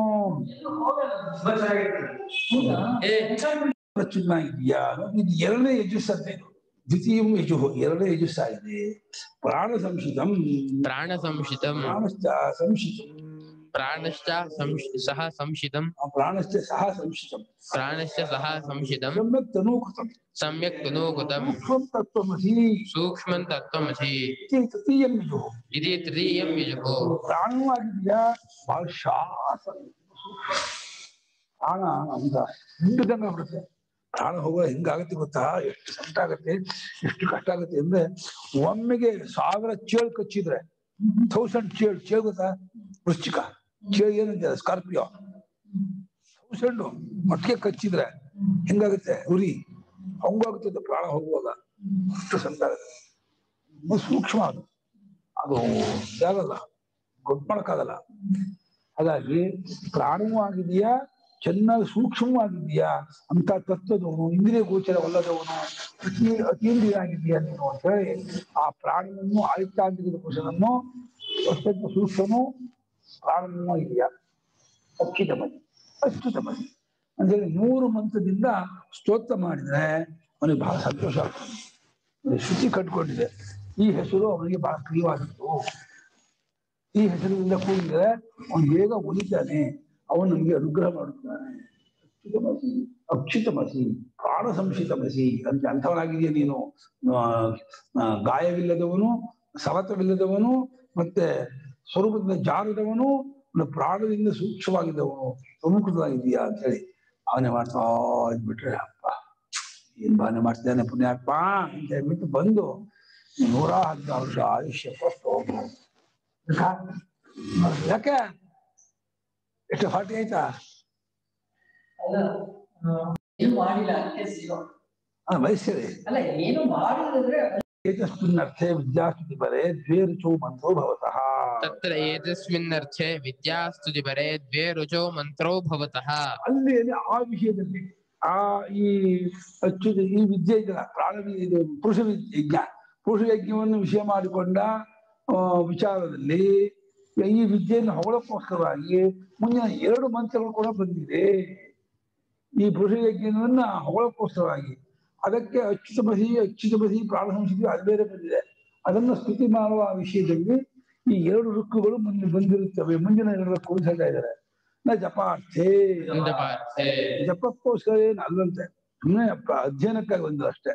ಅಚ್ಯುತನಾಗಿದೆಯಾ, ಇದು ಎರಡನೇ ಯಜುಸ್ಸಂತೆ. ದ್ವಿತೀಯಂ ಯಜುಃ, ಎರಡನೇ ಯಜುಸ್ಸಾಗಿದೆ. ಪ್ರಾಣ ಸಂಶಿತಂ, ಪ್ರಾಣ ಸಂಶಿತಂ ಪ್ರಾಣಶ್ಚ ಸಂಶಿತಂ, ಪ್ರಾಣಶ್ಚ ಸಂಶ್- ಸಹ ಸಂಶಿತಂ ಪ್ರಾಣಶ್ಚ ಸಹ ಸಂಶಿತಂ, ಪ್ರಾಣಶ್ಚ ಸಹ ಸಂಶಿತಂ ಸಮ್ಯಕ್ ತನೂಕೃತಂ, ಸಮ್ಯಕ್ ತನೂಕೃತಂ ಸೂಕ್ಷ್ಮಂ ತತ್ವಮಸಿ ಸೂಕ್ಷ್ಮಂ ತತ್ವಮಸಿ ಇತಿ ತೃತೀಯಂ ಯಜುಃ. ಇತಿ ತೃತೀಯಂ ವಿಜುಃ. ಪ್ರಾಣವೂ ಆಗಿದೆಯಾ, ಬಹಳ ಶಾಸ ಪ್ರಾಣ ಅಂತ ಹಿಂಡದಂಗ ಬಿಡುತ್ತೆ. ಪ್ರಾಣ ಹೋಗುವ ಹೆಂಗಾಗತ್ತೆ ಗೊತ್ತಾ? ಎಷ್ಟು ಕಷ್ಟ ಆಗತ್ತೆ, ಎಷ್ಟು ಕಷ್ಟ ಆಗತ್ತೆ ಅಂದ್ರೆ ಒಮ್ಮೆಗೆ ಸಾವಿರ ಚೇಳು ಕಚ್ಚಿದ್ರೆ, ಥೌಸಂಡ್ ಚೇಳು, ಚೇಳು ಗೊತ್ತಾ? ವೃಶ್ಚಿಕ ಚೇಳು ಏನಂತಾರೆ, ಸ್ಕಾರ್ಪಿಯೋ, ಥೌಸಂಡ್ ಮಟ್ಟಿಗೆ ಕಚ್ಚಿದ್ರೆ ಹೆಂಗಾಗುತ್ತೆ ಉರಿ, ಹಂಗಾಗುತ್ತೆ ಪ್ರಾಣ ಹೋಗುವಾಗ. ಅಷ್ಟು ಸಂತ ಆಗುತ್ತೆ, ಸೂಕ್ಷ್ಮ ಅದು, ಅದು ಇದಾಗಲ್ಲ, ಗೊತ್ತು ಮಾಡಕ್ಕಾಗಲ್ಲ. ಹಾಗಾಗಿ ಪ್ರಾಣವೂ ಆಗಿದೆಯಾ, ಚೆನ್ನಾಗಿ ಸೂಕ್ಷ್ಮವಾಗಿದೆಯಾ ಅಂತ ತತ್ವದವನು, ಇಂದ್ರಿಯ ಗೋಚರವಲ್ಲದವನು, ಅತಿ ಅತೀಂದ್ರಿಯಾಗಿದೆಯಾ ನೀನು ಅಂತ ಹೇಳಿ ಆ ಪ್ರಾಣವನ್ನು, ಆಯುಕ್ತಾಂತಿಕ ಪುರುಷನನ್ನು ಅತ್ಯಂತ ಸೂಕ್ಷ್ಮನು ಪ್ರಾಣವೂ ಇದೆಯಾ, ಅಚ್ಯುತಮಸಿ ಅಚ್ಯುತಮಸಿ ಅಂತೇಳಿ ಮೂರು ಮಂತ್ರದಿಂದ ಸ್ತೋತ್ರ ಮಾಡಿದ್ರೆ ಅವನಿಗೆ ಬಹಳ ಸಂತೋಷ ಆಗ್ತದೆ. ಶ್ರುತಿ ಕಟ್ಕೊಂಡಿದೆ, ಈ ಹೆಸರು ಅವನಿಗೆ ಬಹಳ ಪ್ರಿಯವಾಗಿತ್ತು, ಈ ಹೆಸರಿನಿಂದ ಕೂಡಿದ್ರೆ ಅವನು ಬೇಗ ಒಲಿತಾನೆ, ಅವನು ನಮಗೆ ಅನುಗ್ರಹ ಮಾಡುತ್ತಾನೆ. ಅಚ್ಯುತಮಸಿ ಅಕ್ಷಿತಮಸಿ ಪ್ರಾಣ ಸಂಶಿತಮಸಿ ಅಂತ ಅಂಥವನಾಗಿದೆಯಾ ನೀನು. ಗಾಯವಿಲ್ಲದವನು, ಸವತವಿಲ್ಲದವನು, ಮತ್ತೆ ಸ್ವರೂಪದಿಂದ ಜಾರದವನು, ಪ್ರಾಣದಿಂದ ಸೂಕ್ಷ್ಮವಾಗಿದ್ದವನು, ಪ್ರಮುಖವಾಗಿದೆಯಾ ಅಂತ ಹೇಳಿ ಅವನೇ ಮಾಡ್ತಾ ಇದ್ಬಿಟ್ರೆ, ಅಪ್ಪ ಏನ್ ಭಾವನೆ ಮಾಡ್ತಿದ್ದಾನೆ ಪುಣ್ಯಾತ್ಮ ಅಂತ ಹೇಳ್ಬಿಟ್ಟು ಬಂದು ನೂರ ಹದಿನಾರು ವರ್ಷ ಆಯುಷ್ಯ ಕೊಟ್ಟು ಹೋಗ್ಬೋದು. ಯಾಕೆ ಎಷ್ಟು ಫಾರ್ಟಿ ಆಯ್ತಾ? ವಯಸ್ಸರಿ ಅಲ್ಲ, ಏನು ಮಾಡಿದ್ರೆ ಏತಸ್ಮಿನ್ನರ್ಥೆ ವಿದ್ಯಾಸ್ತುತಿ ಬರೆ ದ್ವೇ ರುಚೋ ಮಂತ್ರೋ ಭವತಃ. ತತ್ರ ಏತಸ್ಮಿನ್ನರ್ಥೆ ವಿದ್ಯಾಸ್ತುತಿ ಬರೆ ದ್ವೇ ರುಚೋ ಮಂತ್ರೋ ಭವತಃ. ಅಲ್ಲಿ ಆ ವಿಷಯದಲ್ಲಿ ಆ ಈ ಅಚ್ಯುತ ಈ ವಿದ್ಯೆ ಇದೆಯಲ್ಲ, ಪ್ರಾಣ ಇದು ಪುರುಷ ಯಜ್ಞ, ಪುರುಷ ಯಜ್ಞವನ್ನು ವಿಷಯ ಮಾಡಿಕೊಂಡ ವಿಚಾರದಲ್ಲಿ ಈ ವಿದ್ಯೆಯನ್ನು ಹೊಗಳಕ್ಕೋಸ್ಕರವಾಗಿ ಮುಂದಿನ ಎರಡು ಮಂತ್ರಗಳು ಕೂಡ ಬಂದಿದೆ. ಈ ಪುರುಷ ಯಜ್ಞವನ್ನ ಹೊಗಳಕ್ಕೋಸ್ಕರವಾಗಿ ಅದಕ್ಕೆ ಅಚ್ಯುತಮಸಿ ಅಚ್ಯುತಮಸಿ ಪ್ರಾಣ ಸಂಶಿತಿ ಅದು ಬೇರೆ ಬಂದಿದೆ. ಅದನ್ನು ಸ್ತುತಿ ಮಾಡುವ ವಿಷಯದಲ್ಲಿ ಈ ಎರಡು ಋಕ್ಕುಗಳು ಮುಂದೆ ಬಂದಿರುತ್ತವೆ. ಮುಂದಿನ ಎರಡು ಋಕ್ಕುಗಳು ಹೇಳ್ತಾ ಇದ್ದಾರೆ. ನ ಜಪಾರ್ಥೇ, ಜಪಾರ್ಥೇ ಜಪಕ್ಕೋಸ್ಕರ ಏನು ಅಲ್ಲಂತೆ, ಸುಮ್ಮನೆ ಅಧ್ಯಯನಕ್ಕಾಗಿ ಬಂದ್ರು ಅಷ್ಟೇ.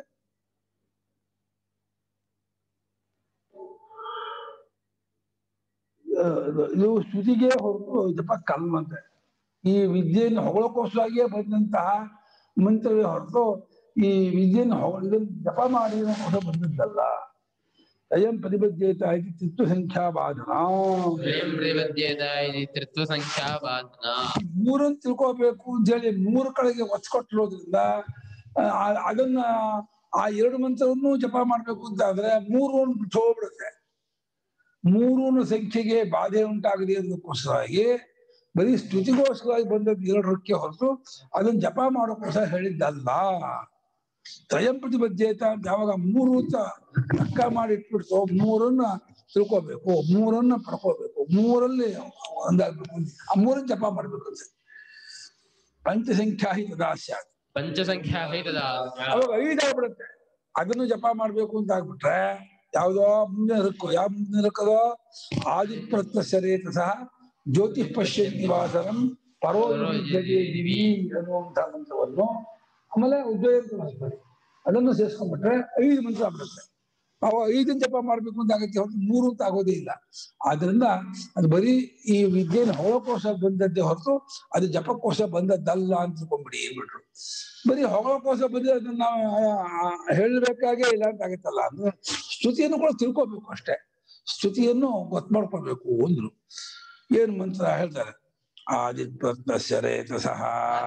ಇದು ಸ್ತುತಿಗೆ ಹೊರತು ಜಪಕ್ಕಲ್ವಂತೆ. ಈ ವಿದ್ಯೆಯನ್ನು ಹೊಗಳಕ್ಕೋಸ್ಕರಾಗಿಯೇ ಬಂದಂತಹ ಮಂತ್ರವೇ ಹೊರತು ಈ ವಿದ್ಯೆಯನ್ನು ಹೊಗ ಇದನ್ನು ಜಪ ಮಾಡಿ ಬಂದದ್ದಲ್ಲ. ಅಯಂ ಪ್ರತಿಬದ್ಧೇತ ಇದು ತ್ರಿತ್ವ ಸಂಖ್ಯಾ ಬಾಧನ. ತ್ರಿತ್ವ ಸಂಖ್ಯಾ ಬಾಧನ. ಮೂರನ್ನು ತಿಳ್ಕೋಬೇಕು ಅಂತ ಹೇಳಿ ಮೂರು ಕಡೆಗೆ ಒತ್ಕೊಟ್ಟಿರೋದ್ರಿಂದ ಅದನ್ನ ಆ ಎರಡು ಮಂತ್ರವನ್ನು ಜಪ ಮಾಡ್ಬೇಕು ಅಂತ ಆದ್ರೆ ಮೂರು ಬಿಟ್ಟು ಹೋಗ್ಬಿಡುತ್ತೆ. ಮೂರು ಸಂಖ್ಯೆಗೆ ಬಾಧೆ ಉಂಟಾಗದೆ ಅನ್ನೋದಕ್ಕೋಸ್ಕರವಾಗಿ ಬರೀ ಸ್ತುತಿಗೋಸ್ಕರವಾಗಿ ಬಂದದ್ದು ಎರಡರಕ್ಕೆ ಹೊರತು ಅದನ್ನ ಜಪ ಮಾಡೋಕ್ಕೋಸ್ಕರ ಹೇಳಿದ್ದಲ್ಲ. ತ್ರಯಂ ಪ್ರತಿಬದ್ಧೇತ ಅಂತ ಯಾವಾಗ ಮೂರು ಅಂತ ಲೆಕ್ಕ ಮಾಡಿ ಇಟ್ಬಿಡ್ತು, ಮೂರನ್ನ ತಿಳ್ಕೋಬೇಕು, ಮೂರನ್ನ ಪಡ್ಕೋಬೇಕು, ಮೂರಲ್ಲಿ ಒಂದಾಗ್ಬೇಕು ಅಂತ. ಆ ಮೂರನ್ನು ಜಪ ಮಾಡ್ಬೇಕು ಅಂತ. ಪಂಚಸಂಖ್ಯಾ ಹಿ ತದಾ ಸ್ಯಾತ್. ಪಂಚಸಂಖ್ಯಾ ಹೈ ತದಾ ಅವಾಗ ಐದಾಗ್ಬಿಡುತ್ತೆ. ಅದನ್ನು ಜಪ ಮಾಡ್ಬೇಕು ಅಂತ ಆಗ್ಬಿಟ್ರೆ ಯಾವ್ದೋ ಮುಂದಿನ ರಕ್ಕು ಯಾವ ಮುಂದಿನ ರಕ್ಕದೋ ಆದಿಪ್ರತ್ಯಸರೇತ ಸಹ ಜ್ಯೋತಿ ಪಶ್ಯಂತಿ ವಾಸರಂ ಪರೋ ದಿವಿ ಅನ್ನುವಂಥ ಮಂತ್ರವನ್ನು ಆಮೇಲೆ ಉದ್ಯೋಗ ಅದನ್ನು ಸೇರಿಸ್ಕೊಂಡ್ಬಿಟ್ರೆ ಐದು ಮಂತ್ರ ಆಗ್ಬಿಡುತ್ತೆ. ಅವ ಐದನ್ನು ಜಪ ಮಾಡ್ಬೇಕು ಅಂತ ಆಗತ್ತೆ ಹೊರತು ಮೂರು ಅಂತ ಆಗೋದೇ ಇಲ್ಲ. ಆದ್ರಿಂದ ಅದು ಬರೀ ಈ ವಿದ್ಯೆನ ಹೊಳಕೋಶ ಬಂದದ್ದೇ ಹೊರತು ಅದು ಜಪಕೋಶ ಬಂದದ್ದಲ್ಲ ಅಂತ ತಿಳ್ಕೊಂಡ್ಬಿಡಿ ಏನ್ಬಿಟ್ರು. ಬರೀ ಹೊಳಕೋಶ ಬಂದ್ರೆ ಅದನ್ನ ನಾವು ಹೇಳಬೇಕಾಗೇ ಇಲ್ಲ ಅಂತ ಆಗತ್ತಲ್ಲ. ಅಂದ್ರೆ ಸ್ತುತಿಯನ್ನು ಕೂಡ ತಿಳ್ಕೊಬೇಕು ಅಷ್ಟೇ. ಸ್ತುತಿಯನ್ನು ಗೊತ್ತು ಮಾಡ್ಕೊಳ್ಬೇಕು ಅಂದ್ರು. ಏನ್ ಮಂತ್ರ ಹೇಳ್ತಾರೆ? ಆದಿತ್ಯರೇತ ಸಹ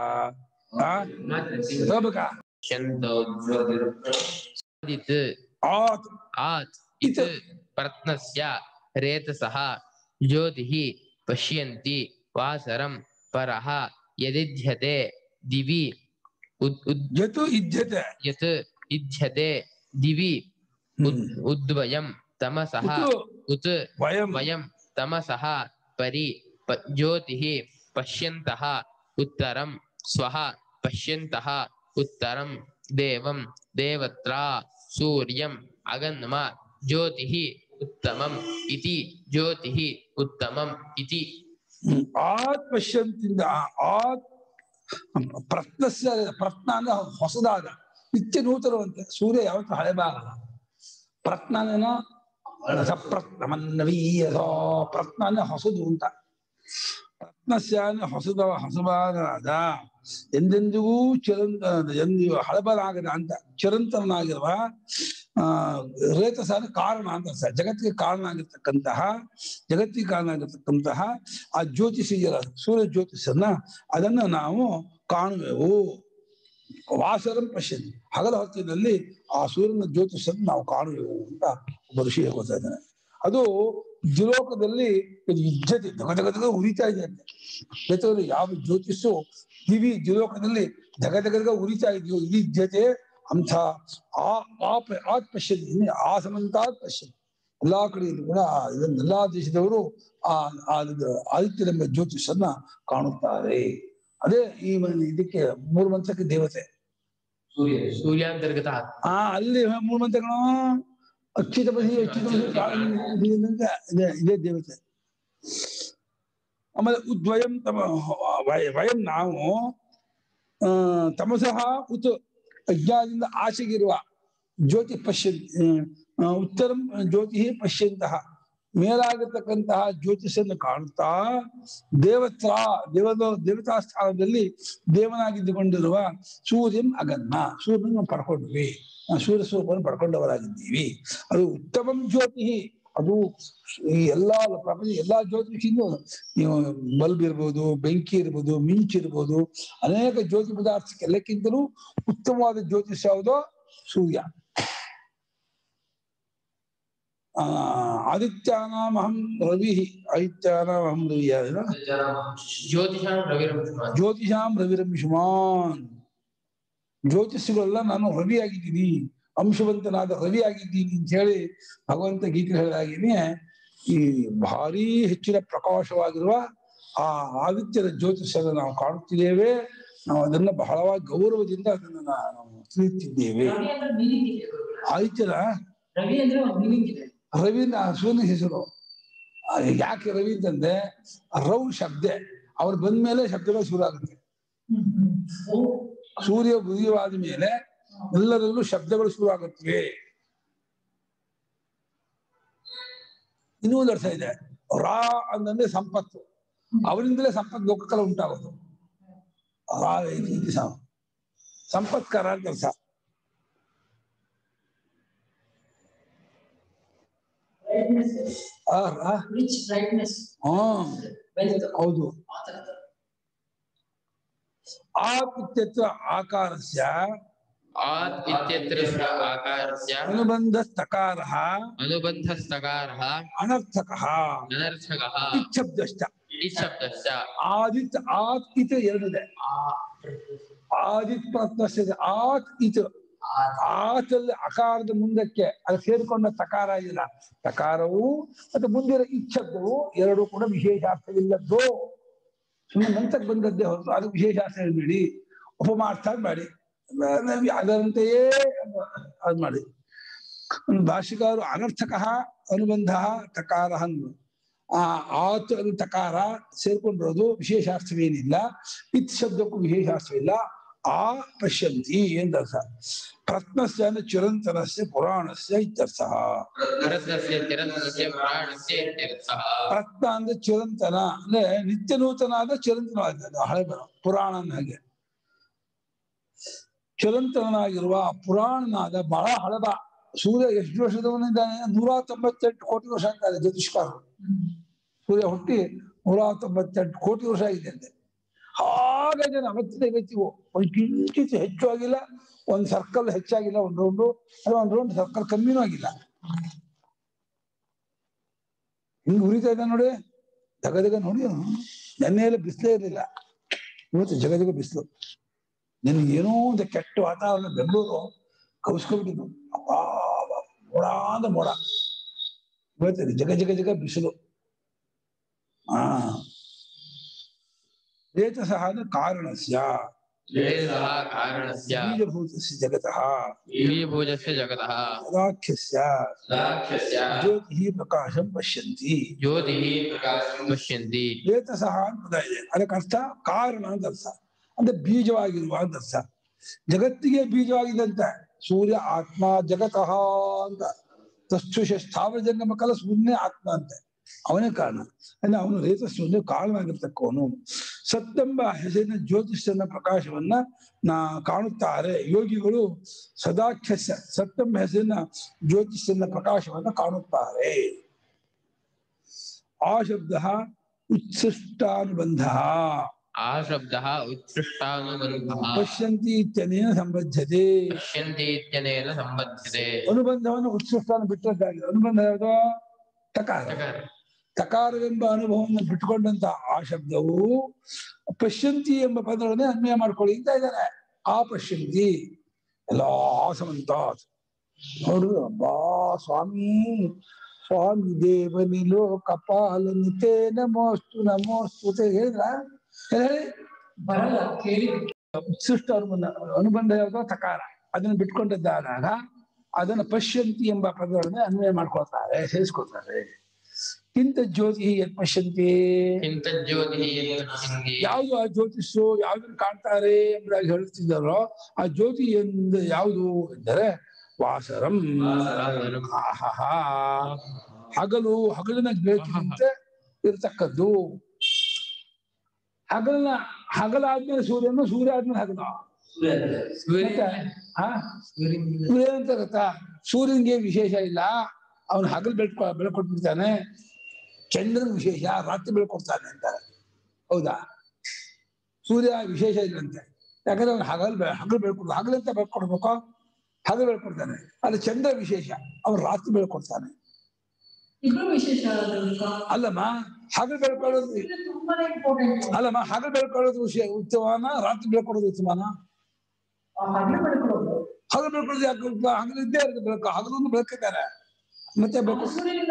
ಆತ್ ಆತ್ ಇತ್ ಪ್ರತ್ನಸ್ಯ ರೇತಸಃ ಜ್ಯೋತಿಃ ಪಶ್ಯಂತಿ ವಾಸರಂ ಪರಃ ಯದಿಧ್ಯತೆ ದಿವಿ ಯತ್ ಇಧ್ಯತೆ ಯತ್ ಇಧ್ಯತೆ ದಿವಿ ಉದ್ವಯಂ ತಮಸಃ ಉತ್ ವಯಂ ವಯಂ ತಮಸಃ ಪರಿ ಜ್ಯೋತಿಃ ಪಶ್ಯಂತಃ ಉತ್ತರಂ ಸ್ವಃ ಪಶ್ಯಂತಃ ಉತ್ತರಂ ದೇವಂ ದೇವತ್ರ ಸೂರ್ಯಂ ಅಗನ್ಮ ಜ್ಯೋತಿಃ ಉತ್ತಮಂ ಇತಿ ಜ್ಯೋತಿಃ ಉತ್ತಮಂ ಇತಿ. ಆತ್ ಪಶ್ಯಂತಿಂದ ಆತ್ ಪ್ರತ್ನಸ್ಯ ಪ್ರತ್ನ ಅಂದ್ರೆ ಹೊಸದಾದ ನಿತ್ಯ ನೂತನವಂತೆ. ಸೂರ್ಯ ಯಾವತ್ತೂ ಹಳೆ ಬಾಗಲ್ಲ. ಪ್ರತ್ನನೇನೋ ಸಪ್ರತ್ನಮನ್ನವೀಯಸೋ ಪ್ರತ್ನ ಅಂದ್ರೆ ಹೊಸದು ಅಂತ. ಪ್ರತ್ನಸ್ಯ ಅಂದ್ರೆ ಹೊಸದ ಹೊಸಬಾದ ಎಂದೆಂದಿಗೂ ಚಿರಂತ ಎಂದಿಗೂ ಹಳಬರಾಗದ ಅಂತ ಚಿರಂತನಾಗಿರುವ ಆ ರೇತಸ ಅಂದ್ರೆ ಕಾರಣ ಅಂತ ಅರ್ಥ. ಜಗತ್ತಿಗೆ ಕಾರಣ ಆಗಿರ್ತಕ್ಕಂತಹ ಜಗತ್ತಿಗೆ ಕಾರಣ ಆಗಿರ್ತಕ್ಕಂತಹ ಆ ಜ್ಯೋತಿಷಿಯರ ಸೂರ್ಯ ಜ್ಯೋತಿಷನ್ನ ಅದನ್ನು ನಾವು ಕಾಣುವೆವು. ವಾಸರಂ ಪಶ್ಯಂತಿ ಹಗಲ ಹೊತ್ತಿನಲ್ಲಿ ಆ ಸೂರ್ಯನ ಜ್ಯೋತಿಷನ್ನು ನಾವು ಕಾಣುವೆವು ಅಂತ ಒಬ್ಬ ಋಷಿ ಹೇಳ್ತಾ ಇದ್ದಾನೆ. ಅದು ದ್ವಿಲೋಕದಲ್ಲಿ ಇದು ಯುದ್ಧತೆ ದಗದಗದಗ ಉರಿತಾ ಇದೆ ಅಂತೆ. ಜೊತೆಯಲ್ಲಿ ಯಾವ ಜ್ಯೋತಿಷು ದಿವಿ ದ್ವಿಲೋಕದಲ್ಲಿ ದಗದಗದಗ ಉರಿತಾ ಇದೆಯೋ ಇಡೀ ಜೊತೆ ಅಂಥ ಆ ಆತ್ ಪಶ್ಯಂತಿ ಆ ಸಮಂತಾತ್ ಪಶ್ಯಂತಿ ಎಲ್ಲಾ ಕಡೆಯಲ್ಲೂ ಕೂಡ ಇದನ್ನ ಎಲ್ಲಾ ದೇಶದವರು ಆ ಆದಿತ್ಯನೆಂಬ ಜ್ಯೋತಿಷನ್ನ ಕಾಣುತ್ತಾರೆ. ಅದೇ ಈ ಇದಕ್ಕೆ ಮೂರು ಮಂತ್ರಕ್ಕೆ ದೇವತೆ ಸೂರ್ಯ ಸೂರ್ಯಾಂತರ್ಗತ. ಆ ಅಲ್ಲಿ ಮೂರು ಮಂತ್ರಗಳು ಅಕ್ಷಿತ ಬಸಿ ಅಕ್ಷಿತ ಇದೇ ಇದೇ ದೇವತೆ. ಆಮೇಲೆ ಉದ್ವಯಂ ತಮ ವಯಂ ನಾವು ಆ ತಮಸಃ ಉತ್ ಅಜ್ಞಾನದಿಂದ ಆಚೆಗಿರುವ ಜ್ಯೋತಿ ಪಶ್ಯಂತಿ ಉತ್ತರಂ ಜ್ಯೋತಿ ಪಶ್ಯಂತಹ ಮೇಲಾಗಿರ್ತಕ್ಕಂತಹ ಜ್ಯೋತಿಷನ್ನು ಕಾಣುತ್ತಾ ದೇವತ್ರ ದೇವ ದೇವತಾ ಸ್ಥಾನದಲ್ಲಿ ದೇವನಾಗಿದ್ದುಕೊಂಡಿರುವ ಸೂರ್ಯನ್ ಅಗನ್ನ ಸೂರ್ಯನ ಪಡ್ಕೊಂಡ್ವಿ. ಸೂರ್ಯ ಸ್ವರೂಪವನ್ನು ಪಡ್ಕೊಂಡವರಾಗಿದ್ದೀವಿ. ಅದು ಉತ್ತಮಂ ಜ್ಯೋತಿ. ಅದು ಈ ಎಲ್ಲಾ ಪ್ರಪಂಚ ಎಲ್ಲಾ ಜ್ಯೋತಿಷಿಂದು ನೀವು ಬಲ್ಬ್ ಇರ್ಬೋದು, ಬೆಂಕಿ ಇರ್ಬೋದು, ಮಿಂಚಿರ್ಬೋದು, ಅನೇಕ ಜ್ಯೋತಿ ಪದಾರ್ಥಕ್ಕೆಲ್ಲಕ್ಕಿಂತಲೂ ಉತ್ತಮವಾದ ಜ್ಯೋತಿಷ ಯಾವುದೋ ಸೂರ್ಯ. ಆ ಆದಿತ್ಯಾನಾಮಹಂ ರವಿ ಆದಿತ್ಯಾನಾಮಹಂ ರವಿ ಜ್ಯೋತಿಷಾಂ ರವಿರಂ ಜ್ಯೋತಿಷಾಂ ರವಿರಂಶುಮಾನ್. ಜ್ಯೋತಿಷಿಗಳೆಲ್ಲ ನಾನು ರವಿ ಆಗಿದ್ದೀನಿ, ಅಂಶವಂತನಾದ ರವಿ ಆಗಿದ್ದೀನಿ ಅಂತ ಹೇಳಿ ಭಗವಂತ ಗೀತೆ ಹೇಳಿದಾಗಿನೇ ಈ ಭಾರಿ ಹೆಚ್ಚಿನ ಪ್ರಕಾಶವಾಗಿರುವ ಆ ಆದಿತ್ಯನ ಜ್ಯೋತಿಷನ್ನು ನಾವು ಕಾಣುತ್ತಿದ್ದೇವೆ. ನಾವು ಅದನ್ನ ಬಹಳವಾಗಿ ಗೌರವದಿಂದ ಅದನ್ನು ನಾವು ತಿಳಿಯುತ್ತಿದ್ದೇವೆ. ಆದಿತ್ಯನ ರವಿ ಅಂದ್ರೆ ಒಂದು ಮೀನಿಂಗ್ ಇದೆ. ರವಿನ ಸೂರ್ಯನ ಹೆಸರು. ಯಾಕೆ ರವಿ ಅಂತಂದ್ರೆ ರೌ ಶಬ್ದ ಅವ್ರು ಬಂದ್ಮೇಲೆ ಶಬ್ದಗಳು ಶುರು ಆಗುತ್ತೆ. ಸೂರ್ಯ ಉದಯವಾದ ಮೇಲೆ ಎಲ್ಲರಲ್ಲೂ ಶಬ್ದಗಳು ಶುರು ಆಗುತ್ತವೆ. ಇನ್ನೂ ಒಂದು ಅರ್ಥ ಇದೆ. ರಾ ಅಂತಂದ್ರೆ ಸಂಪತ್ತು, ಅವರಿಂದಲೇ ಸಂಪತ್ತು ಲೋಕಕ್ಕೆಲ್ಲ ಉಂಟಾಗೋದು. ರಾ ಸಂಪತ್ಕಾರ ಅಂತ ಅರ್ಥ. ಹೌದು. ಆತ್ ಇತ್ಯತ್ರ ಆಕಾರಸ್ಯ ಆತ್ ಇತ್ಯತ್ರ ಆಕಾರಸ್ಯ ಅನುಬಂಧಸ್ತಕಾರಃ ಅನುಬಂಧಸ್ತಕಾರಃ ಅನರ್ಥಕಃ ಅನರ್ಥಕಃ ಇಚ್ಛಬ್ದಶ್ಚ ಇಚ್ಛಬ್ದಶ್ಚ. ಆದಿತ್ ಆತ್ ಇತ್ ಎರಡಿದೆ. ಆದಿತ್ ಪ್ರತ್ನಸ್ಯ ಆತ್ ಇತ್ ಆಚಲ್ಲಿ ಅಕಾರದ ಮುಂದಕ್ಕೆ ಅದು ಸೇರಿಕೊಂಡ ತಕಾರ ಇಲ್ಲ. ತಕಾರವು ಮತ್ತು ಮುಂದಿರೋ ಇಚ್ಛದ್ದು ಎರಡು ಕೂಡ ವಿಶೇಷಾರ್ಥವಿಲ್ಲದ್ದು. ಸುಮ್ಮನೆ ನಂತಕ್ಕೆ ಬಂದದ್ದೇ ಹೊರತು ಅದು ವಿಶೇಷಾರ್ಥ ಹೇಳ್ಬೇಡಿ, ಉಪಮಾರ್ಥ ಮಾಡಿ ಅದರಂತೆಯೇ ಅದು ಮಾಡಿ. ಭಾಷಿಕರು ಅನರ್ಥಕ ಅನುಬಂಧ ತಕಾರ ಅನ್ನು ಆ ಆತ್ ತಕಾರ ಸೇರ್ಕೊಂಡಿರೋದು ವಿಶೇಷಾರ್ಥವೇನಿಲ್ಲ. ಇತ್ ಶಬ್ದಕ್ಕೂ ವಿಶೇಷಾರ್ಥವಿಲ್ಲ. ಆ ಪಶ್ಯಂತಿ ಎಂದ ಅರ್ಥ. ಪ್ರತ್ನಸ್ಯ ಅಂದ್ರೆ ಚಿರಂತನಸ್ಯ ಪುರಾಣಸ್ಯ ಇತ್ಯರ್ಥ. ಪ್ರತ್ನ ಅಂದ್ರೆ ಚಿರಂತನ ಅಂದ್ರೆ ನಿತ್ಯ ನೂತನ ಆದ ಚಿರಂತನವಾದ ಹಳೆ ಬರ ಪುರಾಣನ ಹಾಗೆ ಚಿರಂತನಾಗಿರುವ ಪುರಾಣನಾದ ಬಹಳ ಹಳದ. ಸೂರ್ಯ ಎಷ್ಟು ವರ್ಷದವನಿದ್ದಾನೆ? ನೂರ ತೊಂಬತ್ತೆಂಟು ಕೋಟಿ ವರ್ಷ ಆಗ್ತದೆ ಜ್ಯೋತಿಷ್ಕಾರರು. ಸೂರ್ಯ ಹುಟ್ಟಿ ನೂರ ತೊಂಬತ್ತೆಂಟು ಕೋಟಿ ವರ್ಷ ಆಗಿದೆ ಅಂತೆ. ಹಾಗಾಗಿ ಅವತ್ತಿನ ಇವತ್ತಿಗೂ ಒಂದು ಕಿಂಚಿತ್ ಹೆಚ್ಚು ಆಗಿಲ್ಲ, ಒಂದು ಸರ್ಕಲ್ ಹೆಚ್ಚಾಗಿಲ್ಲ, ಒಂದು ರೌಂಡು ಅದು ಒಂದು ರೌಂಡ್ ಸರ್ಕಲ್ ಕಮ್ಮಿನೂ ಆಗಿಲ್ಲ. ಹಿಂಗೆ ಉರಿತಾ ಇದ್ದ ನೋಡಿ, ಜಗದಗ ನೋಡಿ. ನೆನ್ನೆಲ್ಲ ಬಿಸಿಲೇ ಇರಲಿಲ್ಲ, ಇವತ್ತು ಜಗದಗ ಬಿಸಿಲು. ನಿನ್ಗೆ ಏನೋ ಒಂದು ಕೆಟ್ಟ ವಾತಾವರಣ ಬೆಂಗಳೂರು ಕೌಸ್ಕೊಂಡ್ಬಿಟ್ಟಿದ್ದು. ಅಪ್ಪಾ ಮೋಡ ಅಂದ ಮೋಡ, ಇವತ್ತು ಜಗ ಜಗ ಜಗ ಬಿಸಿಲು. ಆ ಏತಸಃ ಕಾರಣಸ್ಯ ಬೀಜಭೂತಸ್ಯ ಜಗತಃ ಸದಾಖ್ಯಸ್ಯ ಜ್ಯೋತಿ ಪ್ರಕಾಶಂ ಪಶ್ಯಂತಿ. ಏತಸಃ ಅಂತ ಪದ ಇದೆ, ಅದಕ್ಕೆ ಅರ್ಥ ಕಾರಣ ಅಂತ ಅರ್ಥ, ಅಂದ್ರೆ ಬೀಜವಾಗಿರುವ ಅಂತ ಅರ್ಥ. ಜಗತ್ತಿಗೆ ಬೀಜವಾಗಿದ್ದಂತೆ ಸೂರ್ಯ ಆತ್ಮ ಜಗತಃ ಅಂತ. ತಸ್ಥುಷ ಸ್ಥಾವರ ಜಂಗಮ ಕಲ ಸೂರ್ಯನೇ ಆತ್ಮ ಅಂತೆ, ಅವನೇ ಕಾರಣ. ಅಂದ್ರೆ ಅವನು ರೇತಸ್ಸು ಕಾರಣವಾಗಿರ್ತಕ್ಕವನು. ಸತ್ತೆಂಬ ಹೆಸರಿನ ಜ್ಯೋತಿಷನ ಪ್ರಕಾಶವನ್ನ ನಾ ಕಾಣುತ್ತಾರೆ ಯೋಗಿಗಳು. ಸದಾಖ್ಯಸ್ಯ ಸತ್ತೆಂಬ ಹೆಸರಿನ ಜ್ಯೋತಿಷನ ಪ್ರಕಾಶವನ್ನ ಕಾಣುತ್ತಾರೆ. ಆ ಶಬ್ದ ಉತ್ಸೃಷ್ಟಾನುಬಂಧ. ಆ ಶಬ್ದ ಉತ್ಸೃಷ್ಟಾನುಬಂಧ ಪಶ್ಯಂತಿ ಇತ್ಯನೇನ ಸಂಬದ್ಧತೆ. ಪಶ್ಯಂತಿ ಇತ್ಯನೇನ ಸಂಬದ್ಧತೆ. ಅನುಬಂಧವನ್ನು ಉತ್ಸೃಷ್ಟಾನ ಬಿಟ್ಟದ್ದಾಗಿದೆ. ಅನುಬಂಧ ಯಾವುದು? ತಕಾರ. ತಕಾರವೆಂಬ ಅನುಭವವನ್ನು ಬಿಟ್ಟುಕೊಂಡಂತ ಆ ಶಬ್ದವು ಪಶ್ಯಂತಿ ಎಂಬ ಪದಗಳನ್ನೇ ಅನ್ವಯ ಮಾಡ್ಕೊಳ್ಳಿ ಅಂತ ಇದ್ದಾರೆ. ಆ ಪಶ್ಯಂತಿ ಎಲ್ಲಾ ಸಮಂತ ನೋಡ್ರಿ. ಅಬ್ಬಾ ಸ್ವಾಮಿ ಸ್ವಾಮಿ ದೇವನಿಲೋ ಕಪಾಲನಿತೆ ನಮೋಸ್ತು ನಮೋಸ್ತು ಅಂತ ಹೇಳಿದ್ರ ಹೇಳಿ ಬರಲ್ಲ ಕೇಳಿ. ಉತ್ಸೃಷ್ಟ ಅನುಬಂಧ ಅನುಬಂಧ ಯಾವುದು? ತಕಾರ. ಅದನ್ನು ಬಿಟ್ಕೊಂಡದ್ದಾದಾಗ ಅದನ್ನು ಪಶ್ಯಂತಿ ಎಂಬ ಪದಗಳನ್ನೇ ಅನ್ವಯ ಮಾಡ್ಕೊಳ್ತಾರೆ, ಸೇರಿಸ್ಕೊಳ್ತಾರೆ. ಕಿಂತ ಜ್ಯೋತಿ ಯತ್ ಪಶ್ಯಂತಿ. ಯಾವುದು ಆ ಜ್ಯೋತಿಷು ಯಾವ್ದನ್ನು ಕಾಣ್ತಾರೆ ಎಂಬುದಾಗಿ ಹೇಳುತ್ತಿದ್ದಾರೋ ಆ ಜ್ಯೋತಿ ಎಂದು ಯಾವುದು ಎಂದರೆ ವಾಸರಂ. ಆಹಾ, ಹಗಲು ಹಗಲಿನ ಬೆಳಕಿನಂತೆ ಇರತಕ್ಕದ್ದು. ಹಗಲಿನ ಹಗಲಾದ್ಮೇಲೆ ಸೂರ್ಯನು, ಸೂರ್ಯ ಆದ್ಮೇಲೆ ಹಗಲ. ಸೂರ್ಯ ಅಂತ ಗೊತ್ತಾ? ಸೂರ್ಯನಿಗೆ ವಿಶೇಷ ಇಲ್ಲ, ಅವನು ಹಗಲು ಬೆಳ್ಕೊ ಬೆಳ್ಕೊಟ್ಬಿಡ್ತಾನೆ. ಚಂದ್ರನ ವಿಶೇಷ ರಾತ್ರಿ ಬೆಳ್ಕೊಡ್ತಾನೆ ಅಂತಾರೆ. ಹೌದಾ? ಸೂರ್ಯ ವಿಶೇಷ ಇಲ್ಲಂತೆ, ಯಾಕಂದ್ರೆ ಅವ್ನು ಹಗಲ್ ಹಗಲು ಬೆಳ್ಕೊಡ್ ಹಗಲಂತ ಬೆಳ್ಕೊಡ್ಬೇಕು, ಹಗಲು ಬೆಳ್ಕೊಡ್ತಾನೆ. ಅದು ಚಂದ್ರ ವಿಶೇಷ, ಅವ್ನು ರಾತ್ರಿ ಬೆಳ್ಕೊಡ್ತಾನೆ. ಅಲ್ಲಮ್ಮ ಹಗಲು ಬೆಳ್ಕೊಳ್ಳೋದು ಅಲ್ಲಮ್ಮ ಹಗಲು ಬೆಳ್ಕೊಳ್ಳೋದು ವಿಷಯ ಉತ್ತಮನ, ರಾತ್ರಿ ಬೆಳ್ಕೊಡೋದು ಉತ್ತಮನ? ಹಗಲು ಬೆಳ್ಕೊಳ್ಳೋದು ಯಾಕೆ? ಹಗಲಿದ್ದೇ ಇರುತ್ತೆ ಬೆಳಕು, ಹಗಲನ್ನು ಬೆಳಕಿದ್ದಾರೆ ಮತ್ತೆ ಬೆಳಕು.